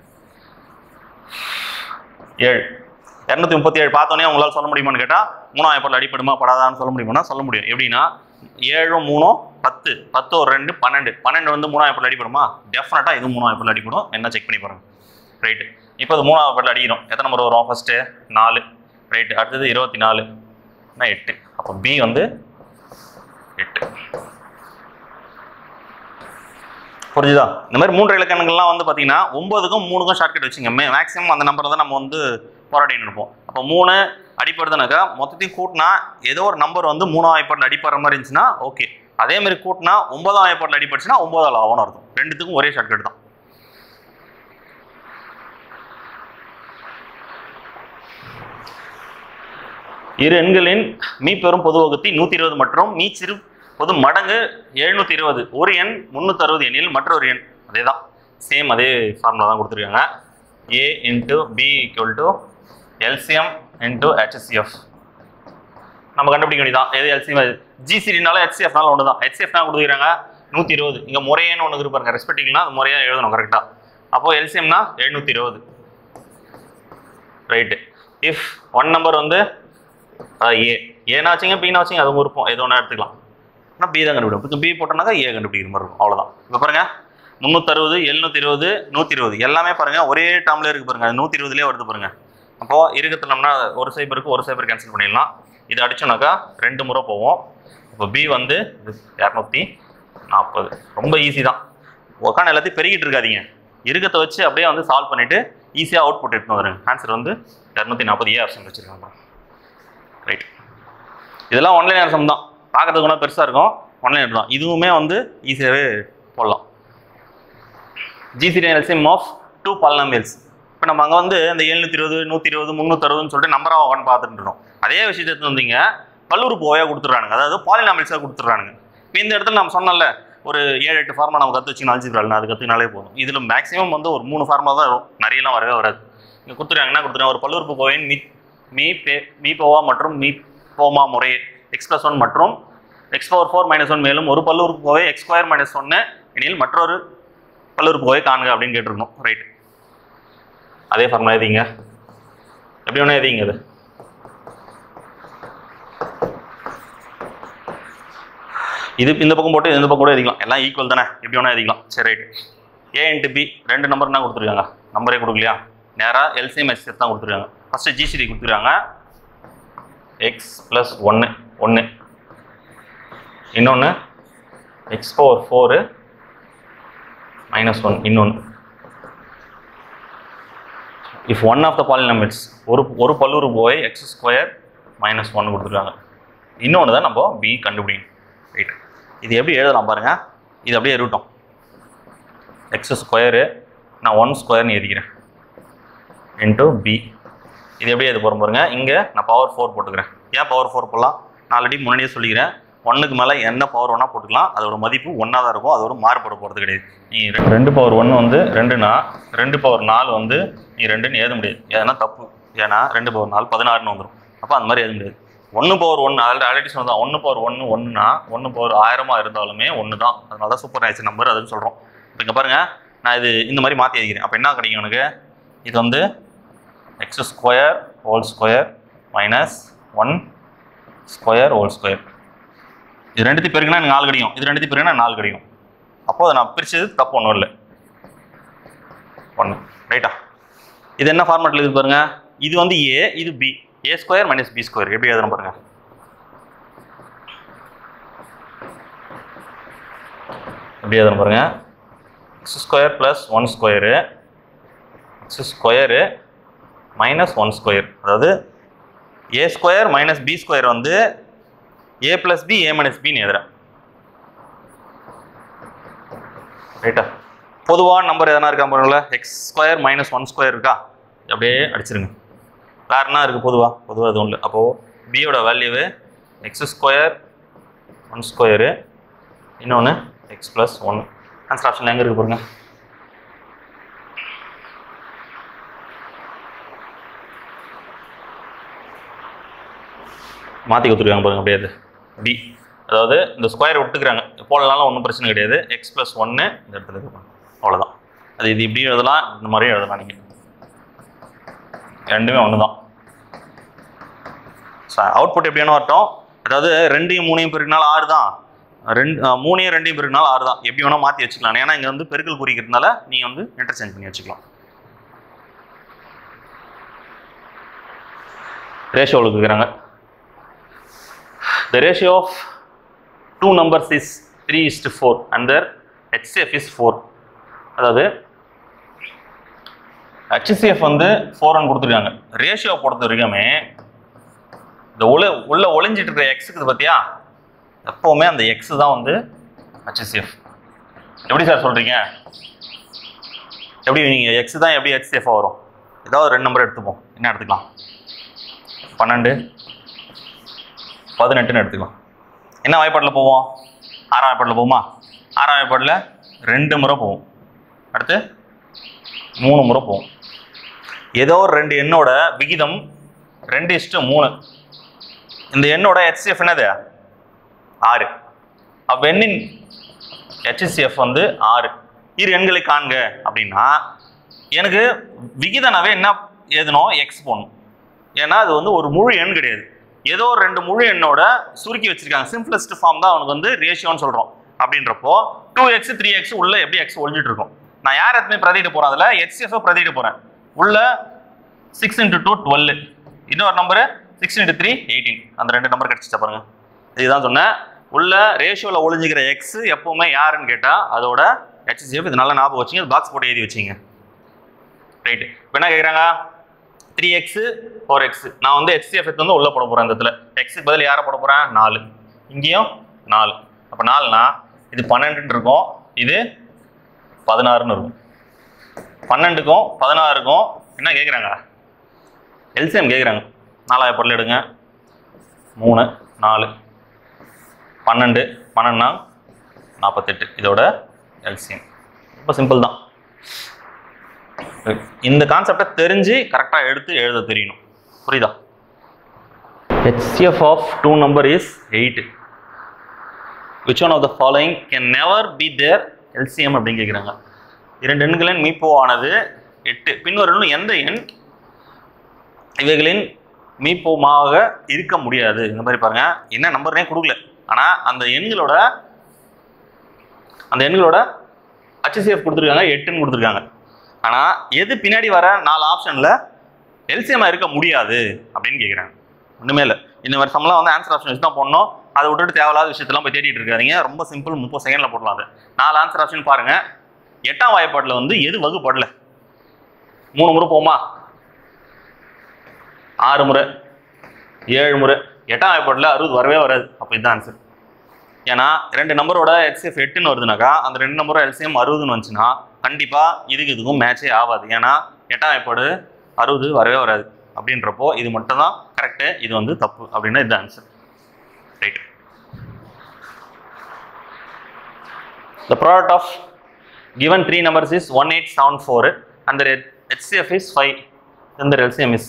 ஏழு, இரநூத்தி முப்பத்தி ஏழு பார்த்தோன்னே உங்களால் சொல்ல முடியுமான்னு கேட்டால் மூணாவது பாட்டில் அடிப்படுமா படாதான்னு சொல்ல முடியுமானா சொல்ல முடியும். எப்படின்னா ஏழும் மூணும் பத்து, பத்து ஒரு ரெண்டு பன்னெண்டு. பன்னெண்டு வந்து மூணாவது பாட்டில் அடிப்படுமா? டெஃபினட்டாக இது மூணாவது பாட்டில் அடிப்படும். என்ன செக் பண்ணி பாருங்க. ரைட்டு, இப்போ அது மூணாவது பாட்டில் அடிக்கிறோம். எத்தனை நம்பர் வரும்? ஃபஸ்ட்டு நாலு. ரைட்டு, அடுத்தது இருபத்தி நாலு எட்டு. அப்போ பி வந்து எட்டு. புரிஞ்சுதா? இந்த மாதிரி மூன்று இலக்கணங்கள்லாம் வந்து பார்த்தீங்கன்னா ஒன்பதுக்கும் மூணுக்கும் ஷார்ட்கட் வச்சுங்க. மே மேக்ஸிமம் அந்த நம்பரை தான் நம்ம வந்து போராடின்னு இருப்போம். அப்போ மூணு அடிப்படுதுனாக்கா மொத்தத்தையும் கூட்டினா ஏதோ ஒரு நம்பர் வந்து மூணாவது ஐப்பாட்டில் அடிப்படுற மாதிரி இருந்துச்சுன்னா ஓகே. அதே மாதிரி கூட்டினா ஒன்பதாம் ஐப்பாட்டில் அடிப்படுச்சுன்னா ஒன்பதாவது ஆகும்னு அர்த்தம். ரெண்டுத்துக்கும் ஒரே ஷார்ட்கட் தான். இரு எண்களின் மீப்பெரும் பொது வகுத்தி நூற்றி இருபது மற்றும் மீச்சிறு பொது மடங்கு எழுநூற்றி இருபது. ஒரு எண் முந்நூற்றி அறுபது எண்ணில் மற்றொரு எண் அதே தான், சேம் அதே ஃபார்முலா தான் கொடுத்துருக்காங்க. A into B equal to LCM into HCF. நம்ம கண்டுபிடிக்க வேண்டியதான். எது எல்சிஎம்? ஜிசிடினால ஹெச்சிஎஃப்னால ஒன்று தான். ஹெச்சிஎஃப் தான் கொடுத்துருக்காங்க நூற்றி இருபது. இங்கே முறையேன்னு ஒன்று இருப்பாருங்க. ரெஸ்பெக்டிவ்னா அது முறையாக எழுதணும் கரெக்டாக. அப்போது எல்சிஎம்னா எழுநூற்றி இருபது. ரைட்டு. இஃப் ஒன் நம்பர் வந்து ஏ ஏன்னா வச்சிங்க பீனா வச்சிங்க அது இருப்போம். ஏதோ ஒன்று எடுத்துக்கலாம். ஆனால் பி தான் கண்டுபிடிக்கும். இப்போ பி போட்டோம்னாக்கா ஏ கண்டுபிடிக்கிற மாதிரி இருக்கும். அவ்வளோதான். இப்போ பாருங்கள் முந்நூற்றறுபது எழுநூற்றி இருபது நூற்றி இருபது எல்லாமே பாருங்கள் ஒரே டேர்ம்லேயே இருக்குது பாருங்கள். அது நூற்றி இருபதுலேயே வருது பாருங்கள். அப்போது இருக்கிறதுலம்னா ஒரு சைபருக்கு ஒரு சைபர் கேன்சல் பண்ணிடலாம். இது அடிச்சோன்னாக்கா ரெண்டு முறை போவோம். இப்போ பி வந்து இரநூத்தி நாற்பது. ரொம்ப ஈஸி தான். உட்காந்து எல்லாத்தையும் பெருகிட்டு இருக்காதீங்க. இருக்கிறத வச்சு அப்படியே வந்து சால்வ் பண்ணிவிட்டு ஈஸியாக அவுட் புட் எடுத்துன்னு வந்துடுங்க. ஆன்சர் வந்து இரநூத்தி நாற்பது ஏ ஆப்ஷன் வச்சுருக்காங்க. ரைட். இதெல்லாம் ஒன்லைன் ஆன்சர் தான். பார்க்கறதுக்கு ஒன்றா பெருசாக இருக்கும். ஒன்லைன் எடுக்கலாம். இதுவுமே வந்து ஈஸியாகவே போடலாம். GCD LCM of two polynomials. இப்போ நம்ம அங்கே வந்து அந்த எழுநூற்றி இருபது நூற்றி இருபது முந்நூற்றறுபதுன்னு சொல்லிட்டு நம்பராக உட்காந்து பார்த்துட்டு இருக்கோம். அதே விஷயத்தை எடுத்து வந்தீங்க பல்லுறுப்புக்கோவையாக கொடுத்துட்றானுங்க. அதாவது பாலினாமியல்ஸாக கொடுத்துட்றானுங்க. இப்போ இந்த இடத்துல நம்ம சொன்னோம்ல ஒரு ஏழு எட்டு ஃபார்மா நம்ம கற்று வச்சுக்கணும். அல்ஜிப்ரால அது கற்றுனாலே போதும். இதில் மேக்ஸிமம் வந்து ஒரு மூணு ஃபார்மா தான் வரும். நிறையலாம் வரவே வராது. இங்கே கொடுத்துருக்காங்கன்னா கொடுத்துருக்காங்க ஒரு பல்லுறுப்புக்கோவையின் மீ மீ பே மீ போவா மற்றும் மீ போமா முறை எக்ஸ் ப்ளஸ் ஒன் மற்றும் X power four minus one மேலும் ஒரு பல்லுறுப்புக்கோவை எக்ஸ் ஸ்கொயர் மைனஸ் ஒன்று எனில் மற்றொரு பல்லுறுப்புக்கோவை காணுங்க அப்படின்னு கேட்டிருக்கணும். ரைட். அதே ஃபார்முலா எதிங்க எப்படி வேணா எதிங்க. அது இது இந்த பக்கம் போட்டு இந்த பக்கம் கூட எழுதிக்கலாம். எல்லாம் ஈக்குவல் தானே, எப்படி வேணா எழுதிக்கலாம். சரி ரைட்டு. ஏ இன்ட்டு பி ரெண்டு நம்பர் தான் கொடுத்துருக்காங்க. நம்பரே கொடுக்கலையா? நேராக எல்சிஎம் ஹெச்சிஎஃப் தான் கொடுத்துருக்காங்க. ஃபஸ்ட்டு ஜிசிடி கொடுத்துருக்காங்க எக்ஸ் ப்ளஸ் ஒன்று ஒன்று, இன்னொன்று X power four minus one இன்னொன்று. If one of the polynomials ஒரு ஒரு பல்லுறு போய் எக்ஸ் ஸ்கொயர் மைனஸ் ஒன்று கொடுத்துருக்காங்க. இன்னொன்று தான் நம்ம பி கண்டுபிடிக்கணும். ரைட், இது எப்படி எழுதலாம் பாருங்கள். இது அப்படியே இருக்கட்டும். எக்ஸ் ஸ்கொயரு நான் ஒன் ஸ்கொயர்னு எழுதிக்கிறேன் இன்ட்டு பி. இது எப்படி எழுத போகிறோம் பாருங்க. இங்கே நான் பவர் ஃபோர் போட்டுக்கிறேன். ஏன் பவர் ஃபோர் போடலாம்? நான் ஆல்ரெடி முன்னாடியே சொல்லிக்கிறேன், ஒன்றுக்கு மேலே என்ன பவர் ஒன்றா போட்டுக்கலாம், அதோட மதிப்பு ஒன்றா தான் இருக்கும், அதோட மாறுபட போகிறது கிடையாது. நீ ரெண்டு பவர் ஒன்று வந்து ரெண்டுனா ரெண்டு பவர் நாலு வந்து நீ ரெண்டுன்னு எழுத முடியாது. ஏன்னா தப்பு. ஏன்னா ரெண்டு பவர் நாலு பதினாறுன்னு வந்துடும். அப்போ அந்த மாதிரி எழுத முடியாது. ஒன்று பவர் ஒன்று அதில் ஆல்ரெடி சொன்னதான். ஒன்று பவர் ஒன்று ஒன்றுனா ஒன்று பவர் ஆயிரமாக இருந்தாலுமே ஒன்று தான். அதனால தான் சூப்பர் நேச்சர் நம்பர் அதுன்னு சொல்கிறோம். இப்போ இங்கே பாருங்கள், நான் இது இந்த மாதிரி மாற்றி எழுதிக்கிறேன். அப்போ என்ன கிடைக்கும் எனக்கு? இது வந்து X square whole square minus one square whole square. இது ரெண்டுத்தையும் பெருக்குனா எனக்கு நாலு கிடைக்கும். இது ரெண்டுத்தையும் பெருக்குனா நாலு கிடைக்கும். அப்போது அதை நான் பிரிச்சது தப்பு ஒன்றும் இல்லை, ஒன்று. ரைட்டா? இது என்ன ஃபார்மேட்டில் இருக்குது பாருங்க. இது வந்து ஏ, இது B. A square minus B square எப்படி எழுதணும் பாருங்க. எப்படி எழுதணும் பாருங்க. X square plus one square X square minus one square. அதாவது A square minus B square வந்து A plus B A minus பின்னு எழுதுறேன். ரைட்டா? பொதுவான நம்பர் எதனா இருக்கா பாருங்களா? X square minus one square இருக்கா? அப்படியே அடிச்சிருங்க. வேறு என்ன இருக்குது பொதுவாக? பொதுவாக அது ஒன்று. அப்போது பியோட value X square one square இன்னொன்று எக்ஸ் ப்ளஸ் ஒன்று. ஆன்சர் ஆப்ஷன் எங்கே இருக்குது பாருங்க. மாற்றி கொடுத்துருக்காங்க பாருங்க. அப்படியே அது பி. அதாவது இந்த ஸ்கொயர் விட்டுக்கிறாங்க, போடலாம், ஒன்றும் பிரச்சனை கிடையாது. எக்ஸ் ப்ளஸ் ஒன்று இந்த இடத்துல இருப்பாங்க, அவ்வளோதான். அது இது இப்படியும் எழுதலாம், இந்த மாதிரியும் எழுதலாம். நீங்கள் ரெண்டுமே ஒன்று தான். அவுட்புட் எப்படியான வரட்டும். அதாவது ரெண்டையும் மூணையும் பெருக்கினாலும் ஆறு தான், ரெண்டு மூணையும் ரெண்டையும் பெருக்கினாலும் ஆறு தான். எப்படி வேணால் மாற்றி வச்சுக்கலாம். ஏன்னா இங்கே வந்து பெருக்கல் குறிக்கிறதுனால நீங்கள் வந்து இன்டர்சேஞ்ச் பண்ணி வச்சுக்கலாம். ரேஷியோவில் இருக்கிறாங்க. The ratio of two numbers is three is to four and their H C F is four. அதாவது H C F வந்து four ன்னு கொடுத்துருக்காங்க. ரேஷியோ பொறுத்த வரைக்குமே இந்த உள்ள உள்ள ஒளிஞ்சிட்டு இருக்கிற எக்ஸ் இருக்குது பார்த்தியா, எப்போவுமே அந்த எக்ஸ் தான் வந்து H C F. எப்படி சார் சொல்கிறீங்க? எப்படி நீங்கள் எக்ஸ் தான் எப்படி H C F வரும்? ஏதாவது ரெண்டு நம்பர் எடுத்துப்போம். என்ன எடுத்துக்கலாம்? பன்னெண்டு பதினெட்டுன்னு எடுத்துக்கலாம். என்ன வாய்ப்பாட்டில் போவோம்? ஆறாம் வாய்ப்பாட்டில் போவோமா? ஆறாம் வாய்ப்பாட்டில் ரெண்டு முறை போவோம், அடுத்து மூணு முறை போவோம். ஏதோ ஒரு ரெண்டு எண்ணோட விகிதம் ரெண்டு இஷ்டு மூணு. இந்த எண்ணோட H C F என்னது? ஆறு. அப்போ எண்ணின் H C F வந்து ஆறு. இரு எண்களை காண்க அப்படின்னா எனக்கு விகிதனாவே என்ன எழுதணும்? எக்ஸ் போடணும். ஏன்னா அது வந்து ஒரு முழு எண் கிடையாது, ஏதோ ஒரு ரெண்டு முழு எண்ணோட சுருக்கி வச்சிருக்காங்க. சிம்பிளஸ்ட் ஃபார்ம் தான் அவனுக்கு வந்து ரேஷியோன்னு சொல்கிறோம். அப்படின்றப்போ டூ எக்ஸ் த்ரீ எக்ஸ் உள்ள எப்படி எக்ஸ் ஒழிஞ்சிட்டு இருக்கும். நான் யார் எத்தனை பிரதிட்டு போகிறேன்? அதில் H C F பிரதிட்டு போகிறேன். உள்ள சிக்ஸ் இன்ட்டு டூ டுவெல், இன்னொரு number six into three eighteen. அந்த ரெண்டு நம்பர் கிடச்சிச்சா பாருங்க. இதுதான் சொன்னேன். உள்ள ரேஷியோவில் ஒழிஞ்சிக்கிற எக்ஸ் எப்போவுமே யாருன்னு கேட்டால் அதோட H C F. இது நல்லா ஞாபகம் வச்சிங்க, பாக்ஸ் போட்டு எழுதி வச்சிங்க. ரைட்டு. இப்போ என்ன கேட்குறாங்க? Three X four X. நான் வந்து H C F வந்து உள்ளே போட போகிறேன். இந்த இடத்துல எக்ஸுக்கு பதில் யாரை போட போகிறேன்? நாலு. இங்கேயும் நாலு. அப்போ நாலுனா இது பன்னெண்டுன்னு இருக்கும், இது பதினாறுன்னு இருக்கும். பன்னெண்டுக்கும் பதினாறுக்கும் என்ன கேட்குறாங்க? எல்சிஎம் கேட்குறாங்க. நாலாயிரம் பொருள் எடுங்க. மூணு நாலு பன்னெண்டு பன்னெண்டுனா நாற்பத்தெட்டு. இதோட எல்சிஎம் ரொம்ப சிம்பிள் தான். இந்த கான்செப்டை தெரிஞ்சு கரெக்டாக எடுத்து எழுத தெரியணும். புரியுதா? H C F of two number is eight. Which one of the following can never be their L C M அப்படின்னு கேட்குறாங்க. இரண்டு எண்களின் மீப்போ ஆனது எட்டு. பின்வரும் எந்த எண் இவைகளின் மீப்போமாக இருக்க முடியாது? இந்த மாதிரி பாருங்க, என்ன நம்பர்னே கொடுக்கல, ஆனால் அந்த எண்களோட அந்த எண்களோட H C F கொடுத்துருக்காங்க, எட்டுன்னு கொடுத்துருக்காங்க. ஆனால் எது பின்னாடி வர நாலு ஆப்ஷனில் எல்சிஎம்மாக இருக்க முடியாது அப்படின்னு கேட்குறாங்க. ஒன்றுமே இல்லை. இந்த மாதிரி சம்லாம் வந்து ஆன்சர் ஆப்ஷன் வச்சு தான் போடணும். அதை விட்டுட்டு தேவையில்லாத விஷயத்தெல்லாம் போய் தேடிட்டு இருக்காதிங்க. ரொம்ப சிம்பிள், முப்பது செகண்டில் போடலாம். அது நாலு ஆன்சர் ஆப்ஷன் பாருங்கள். எட்டாம் வாய்ப்பாட்டில் வந்து எது வகுப்படல? மூணு முறை போமா, ஆறு முறை, ஏழு முறை. எட்டாம் வாய்ப்பாட்டில் அறுபது வரவே வராது. அப்போ இதுதான் ஆன்சர். ஏன்னா ரெண்டு நம்பரோட ஹெச்சிஎஃப் எட்டுன்னு வருதுனாக்கா அந்த ரெண்டு நம்பரோட எல்சிஎம் அறுபதுன்னு வந்துச்சுன்னா கண்டிப்பாக இதுக்கு இதுக்கும் மேட்சே ஆகாது. ஏன்னா எட்டாம் வாய்ப்பாடு அறுபது வரவே வராது. அப்படின்றப்போ இது மட்டும் தான் கரெக்டு, இது வந்து தப்பு அப்படின்னா இது answer. Right. The product of given three numbers is one eight seven four and the H C F is five. Then the L C M is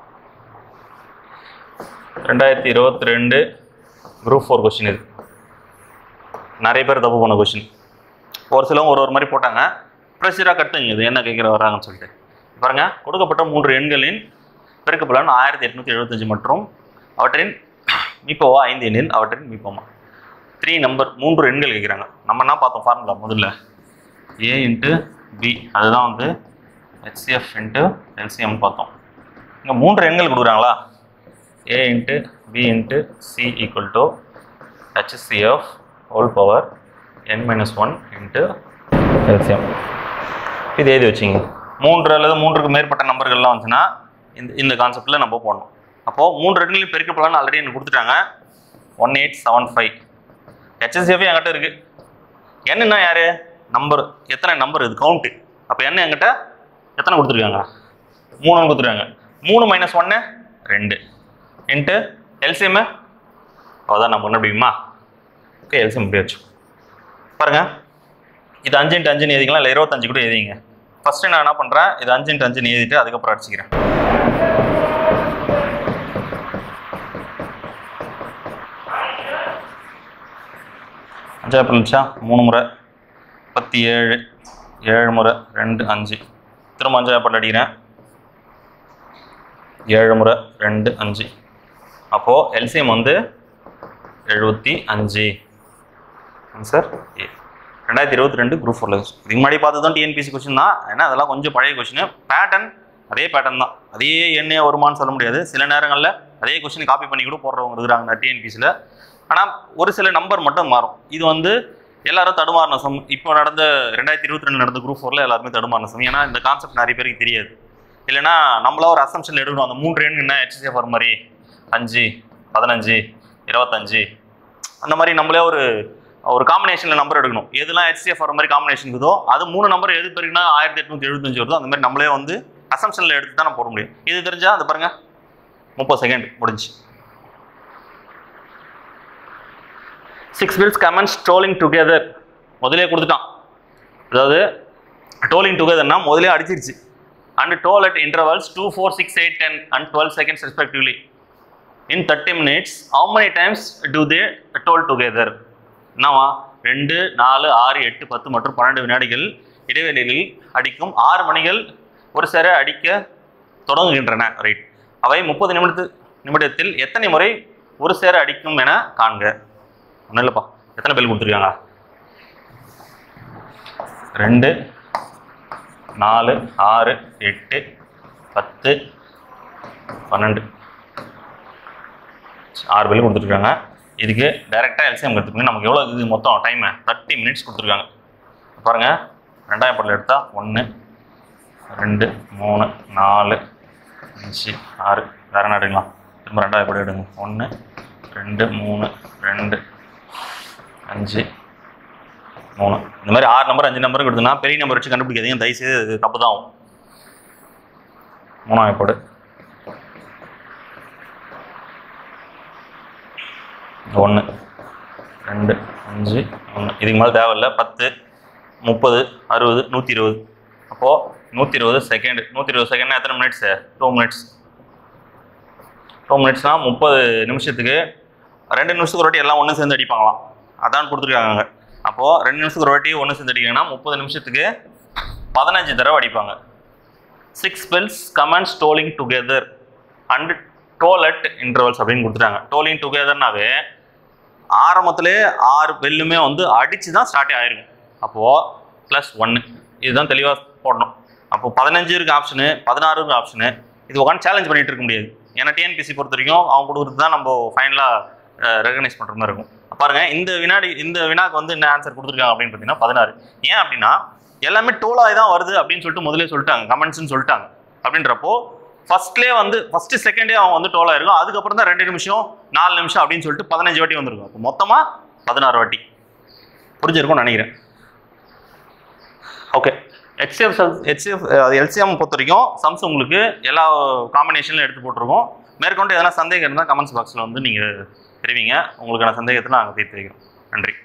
ரெண்டாயிரத்தி இருபத்தி ரெண்டு குரூப் ஃபோர் கொஸ்டின். இது நிறைய பேர் தப்பு பண்ண கொஸ்டின். ஒரு சிலவங்க ஒரு ஒரு மாதிரி போட்டாங்க. ப்ரெஷராக கட்டுங்க இது என்ன கேட்குற வராங்கன்னு சொல்லிட்டு. பாருங்கள், கொடுக்கப்பட்ட மூன்று எண்களின் பெருக்கப்பலன் ஆயிரத்தி எட்நூற்றி எழுபத்தஞ்சு மற்றும் அவற்றின் மீப்போவா ஐந்து எண்ணில் அவற்றின் மீப்போமா. த்ரீ நம்பர் மூன்று எண்கள் கேட்குறாங்க. நம்ம என்ன பார்த்தோம் ஃபார்முலா? முதல்ல ஏ இன்ட்டு பி, அதுதான் வந்து ஹெச்சிஎஃப் இன்ட்டு எல்சிஎம் பார்த்தோம். இங்கே மூன்று எண்கள் கொடுக்குறாங்களா? A into B into C equal to HCF whole power N minus one into LCM. இது எழுதி வச்சிங்க. மூன்று அல்லது மூன்றுக்கு மேற்பட்ட நம்பர்கள்லாம் வந்துச்சுன்னா இந்த இந்த கான்செப்டில் நம்ம போடணும். அப்போது மூன்று எண்களையும் பெருக்கப்படலான்னு ஆல்ரெடி எனக்கு கொடுத்துட்டாங்க. One eight seven five HSF என்கிட்ட இருக்குது. என்னன்னா யார் நம்பர், எத்தனை நம்பர் இது கவுண்ட்டு. அப்போ என்ன என்கிட்ட எத்தனை கொடுத்துருக்காங்க? மூணு கொடுத்துருக்காங்க. மூணு மைனஸ் ஒன்று ரெண்டு இன்ட்டு எல்சிஎம்மு அதான் நம்ம ஒன்று அப்படிமா. ஓகே, எல்சிஎம் இப்படி வச்சு பாருங்கள். இது அஞ்சு இன்ட்டு அஞ்சுன்னு எழுதிக்கலாம், இல்லை இருபத்தஞ்சு கூட எழுதிங்க. ஃபஸ்ட்டு நான் என்ன பண்ணுறேன், இது அஞ்சு இன்ட்டு அஞ்சுன்னு எழுதிட்டு அதுக்கப்புறம் அடிச்சுக்கிறேன். அஞ்சாவது இருந்துச்சா? மூணு முறை பத்து ஏழு, ஏழு முறை ரெண்டு அஞ்சு. திரும்ப அஞ்சாவது பாட்டு அடிக்கிறேன். ஏழு முறை ரெண்டு அஞ்சு. அப்போது எல்சிஎம் வந்து எழுபத்தி அஞ்சு. சார் ஏ ரெண்டாயிரத்தி இருபத்தி ரெண்டு குரூப் ஃபோரில் இதுக்கு முன்னாடி பார்த்து தான் டிஎன்பிசி கொஸ்டின் தான். ஏன்னா அதெல்லாம் கொஞ்சம் பழைய கொஸ்டின். பேட்டர்ன் அதே பேட்டர்ன் தான். அதே எண்ணே வருமானு சொல்ல முடியாது. சில நேரங்களில் அதே கொஸ்டின் காப்பி பண்ணி கூட போடுறவங்க இருக்கிறாங்க டிஎன்பிசியில். ஆனால் ஒரு சில நம்பர் மட்டும் மாறும். இது வந்து எல்லாரும் தடுமாறின சம். இப்போ நடந்த ரெண்டாயிரத்தி இருபத்தி ரெண்டு நடந்த குரூப் ஃபோரில் எல்லாருமே தடுமாறின சம். ஏன்னா இந்த கான்செப்ட் நிறைய பேருக்கு தெரியாது. இல்லைனா நம்மளா ஒரு அசம்ஷன் எடுக்கணும். அந்த மூன்று எண் என்ன ஹெச்சிஎஃப் வர மாதிரி அஞ்சு, பதினஞ்சு, இருபத்தஞ்சு அந்த மாதிரி நம்மளே ஒரு ஒரு காம்பினேஷனில் நம்பர் எடுக்கணும். எதுலாம் ஹெச்சிஎஃப் வர மாதிரி காம்பினேஷன் இருக்குதோ அது மூணு நம்பர் எது பெருக்குன்னா ஆயிரத்தி எட்நூற்றி எழுபத்தஞ்சு வருதோ அந்த மாதிரி நம்மளே வந்து அசம்ஷனில் எடுத்து தான் நம்ம போட முடியும். இது தெரிஞ்சால் அந்த பாருங்கள் முப்பது செகண்ட் முடிஞ்சு. Six wheels commence tolling together. முதலே கொடுத்துட்டான். அதாவது tolling togetherனா முதலே அடிச்சிருச்சு. and toll at intervals two, four, six, eight, ten and twelve seconds respectively. In thirty minutes, how many times do they toll together? என்னவா? ரெண்டு, நாலு, ஆறு, எட்டு, பத்து மற்றும் பன்னெண்டு வினாடிகள் இடைவெளியில் அடிக்கும் ஆறு மணிகள் ஒரு சேர அடிக்க தொடங்குகின்றன. ரைட். அவை முப்பது நிமிடத்து நிமிடத்தில் எத்தனை முறை ஒரு சேர அடிக்கும் என காண்க. ஒன்றும் இல்லைப்பா, எத்தனை பெல் கொடுத்துருக்காங்க? ரெண்டு, நாலு, ஆறு, எட்டு, பத்து, பன்னெண்டு, ஆறு பெல் கொடுத்துருக்காங்க. இதுக்கு டைரெக்டாக எல்சிஎம் எடுத்துக்கோங்க. நமக்கு எவ்வளோ இது மொத்தம் டைமு தேர்ட்டி மினிட்ஸ் கொடுத்துருக்காங்க. பாருங்கள், ரெண்டாயிரம் பட்டில் எடுத்தால் ஒன்று, ரெண்டு, மூணு, நாலு, அஞ்சு, ஆறு. வேறு என்ன எடுக்கலாம்? திரும்ப ரெண்டாயிரம் படி எடுங்க. ஒன்று, ரெண்டு, மூணு, ரெண்டு, அஞ்சு, மூணு. இந்த மாதிரி ஆறு நம்பர் அஞ்சு நம்பருக்கு எடுத்துனா பெரிய நம்பர் வச்சு கண்டுபிடிக்காதீங்க. தயவுசெய்து தப்பு தான் ஆகும். மூணாவது போடு. ஒன்று, ரெண்டு, அஞ்சு, ஒன்று. இதுக்கு மேலே தேவையில்லை. பத்து, முப்பது, அறுபது, நூற்றி இருபது. அப்போது நூற்றி இருபது செகண்ட். நூற்றி இருபது செகண்ட்னா எத்தனை மினிட்ஸு? Two minutes. டூ மினிட்ஸ்னால் முப்பது நிமிஷத்துக்கு ரெண்டு நிமிஷத்துக்கு ஒரு வாட்டி எல்லாம் ஒன்று சேர்ந்து அடிப்பாங்களாம். அதான் கொடுத்துருக்காங்க. அப்போது ரெண்டு நிமிஷத்துக்கு ஒரு வாட்டி ஒன்று சேர்ந்து அடிக்காங்கன்னா முப்பது நிமிஷத்துக்கு பதினஞ்சு தடவை அடிப்பாங்க. Six bells commence tolling together and toll at intervals அப்படின்னு கொடுத்துட்டாங்க. டோலிங் டுகெதர்னாவே ஆரம்பத்திலே ஆறு பெல்லுமே வந்து அடித்து தான் ஸ்டார்டே ஆயிருக்கும். அப்போது ப்ளஸ் ஒன்று இதுதான் தெளிவாக போடணும். அப்போ பதினஞ்சு இருக்கு ஆப்ஷனு, பதினாறு இருக்கு ஆப்ஷனு. இது உட்காந்து சேலஞ்ச் பண்ணிட்டு இருக்க முடியாது. ஏன்னா டிஎன்பிசி பொறுத்த வரைக்கும் அவங்க கொடுக்குறது தான் நம்ம ஃபைனலாக ரெகனைஸ் பண்ணுற மாதிரி இருக்கும். பாருங்க, இந்த வினாடி இந்த வினாக்கு வந்து என்ன ஆன்சர் கொடுத்துருக்காங்க அப்படின்னு பார்த்தீங்கன்னா பதினாறு. ஏன் அப்படின்னா எல்லாமே டோலாக தான் வருது அப்படின்னு சொல்லிட்டு முதலே சொல்லிட்டாங்க, கமெண்ட்ஸ்ன்னு சொல்லிட்டாங்க. அப்படின்றப்போ ஃபர்ஸ்ட்லேயே வந்து ஃபர்ஸ்ட் செகண்டே அவங்க வந்து டோலாக இருக்கும். அதுக்கப்புறம் தான் ரெண்டு நிமிஷம் நாலு நிமிஷம் அப்படின்னு சொல்லிட்டு பதினஞ்சு வாட்டி வந்துருக்கும். அப்போ மொத்தமாக பதினாறு வாட்டி. புரிஞ்சிருக்கும்னு நினைக்கிறேன். ஓகே, ஹெச்சிஎஃப் ஹெச்சிஎஃப் எல்சிஎம் பொறுத்த வரைக்கும் சம்ஸ் உங்களுக்கு எல்லா காம்பினேஷன்லையும் எடுத்து போட்டிருக்கோம். மேற்கொண்டு எதனா சந்தேகம் இருந்தால் கமெண்ட்ஸ் பாக்ஸில் வந்து நீங்கள் தெரிவிங்க. உங்களுக்கான சந்தேகத்தை நாங்கள் தீர்த்து வைக்கிறோம். நன்றி.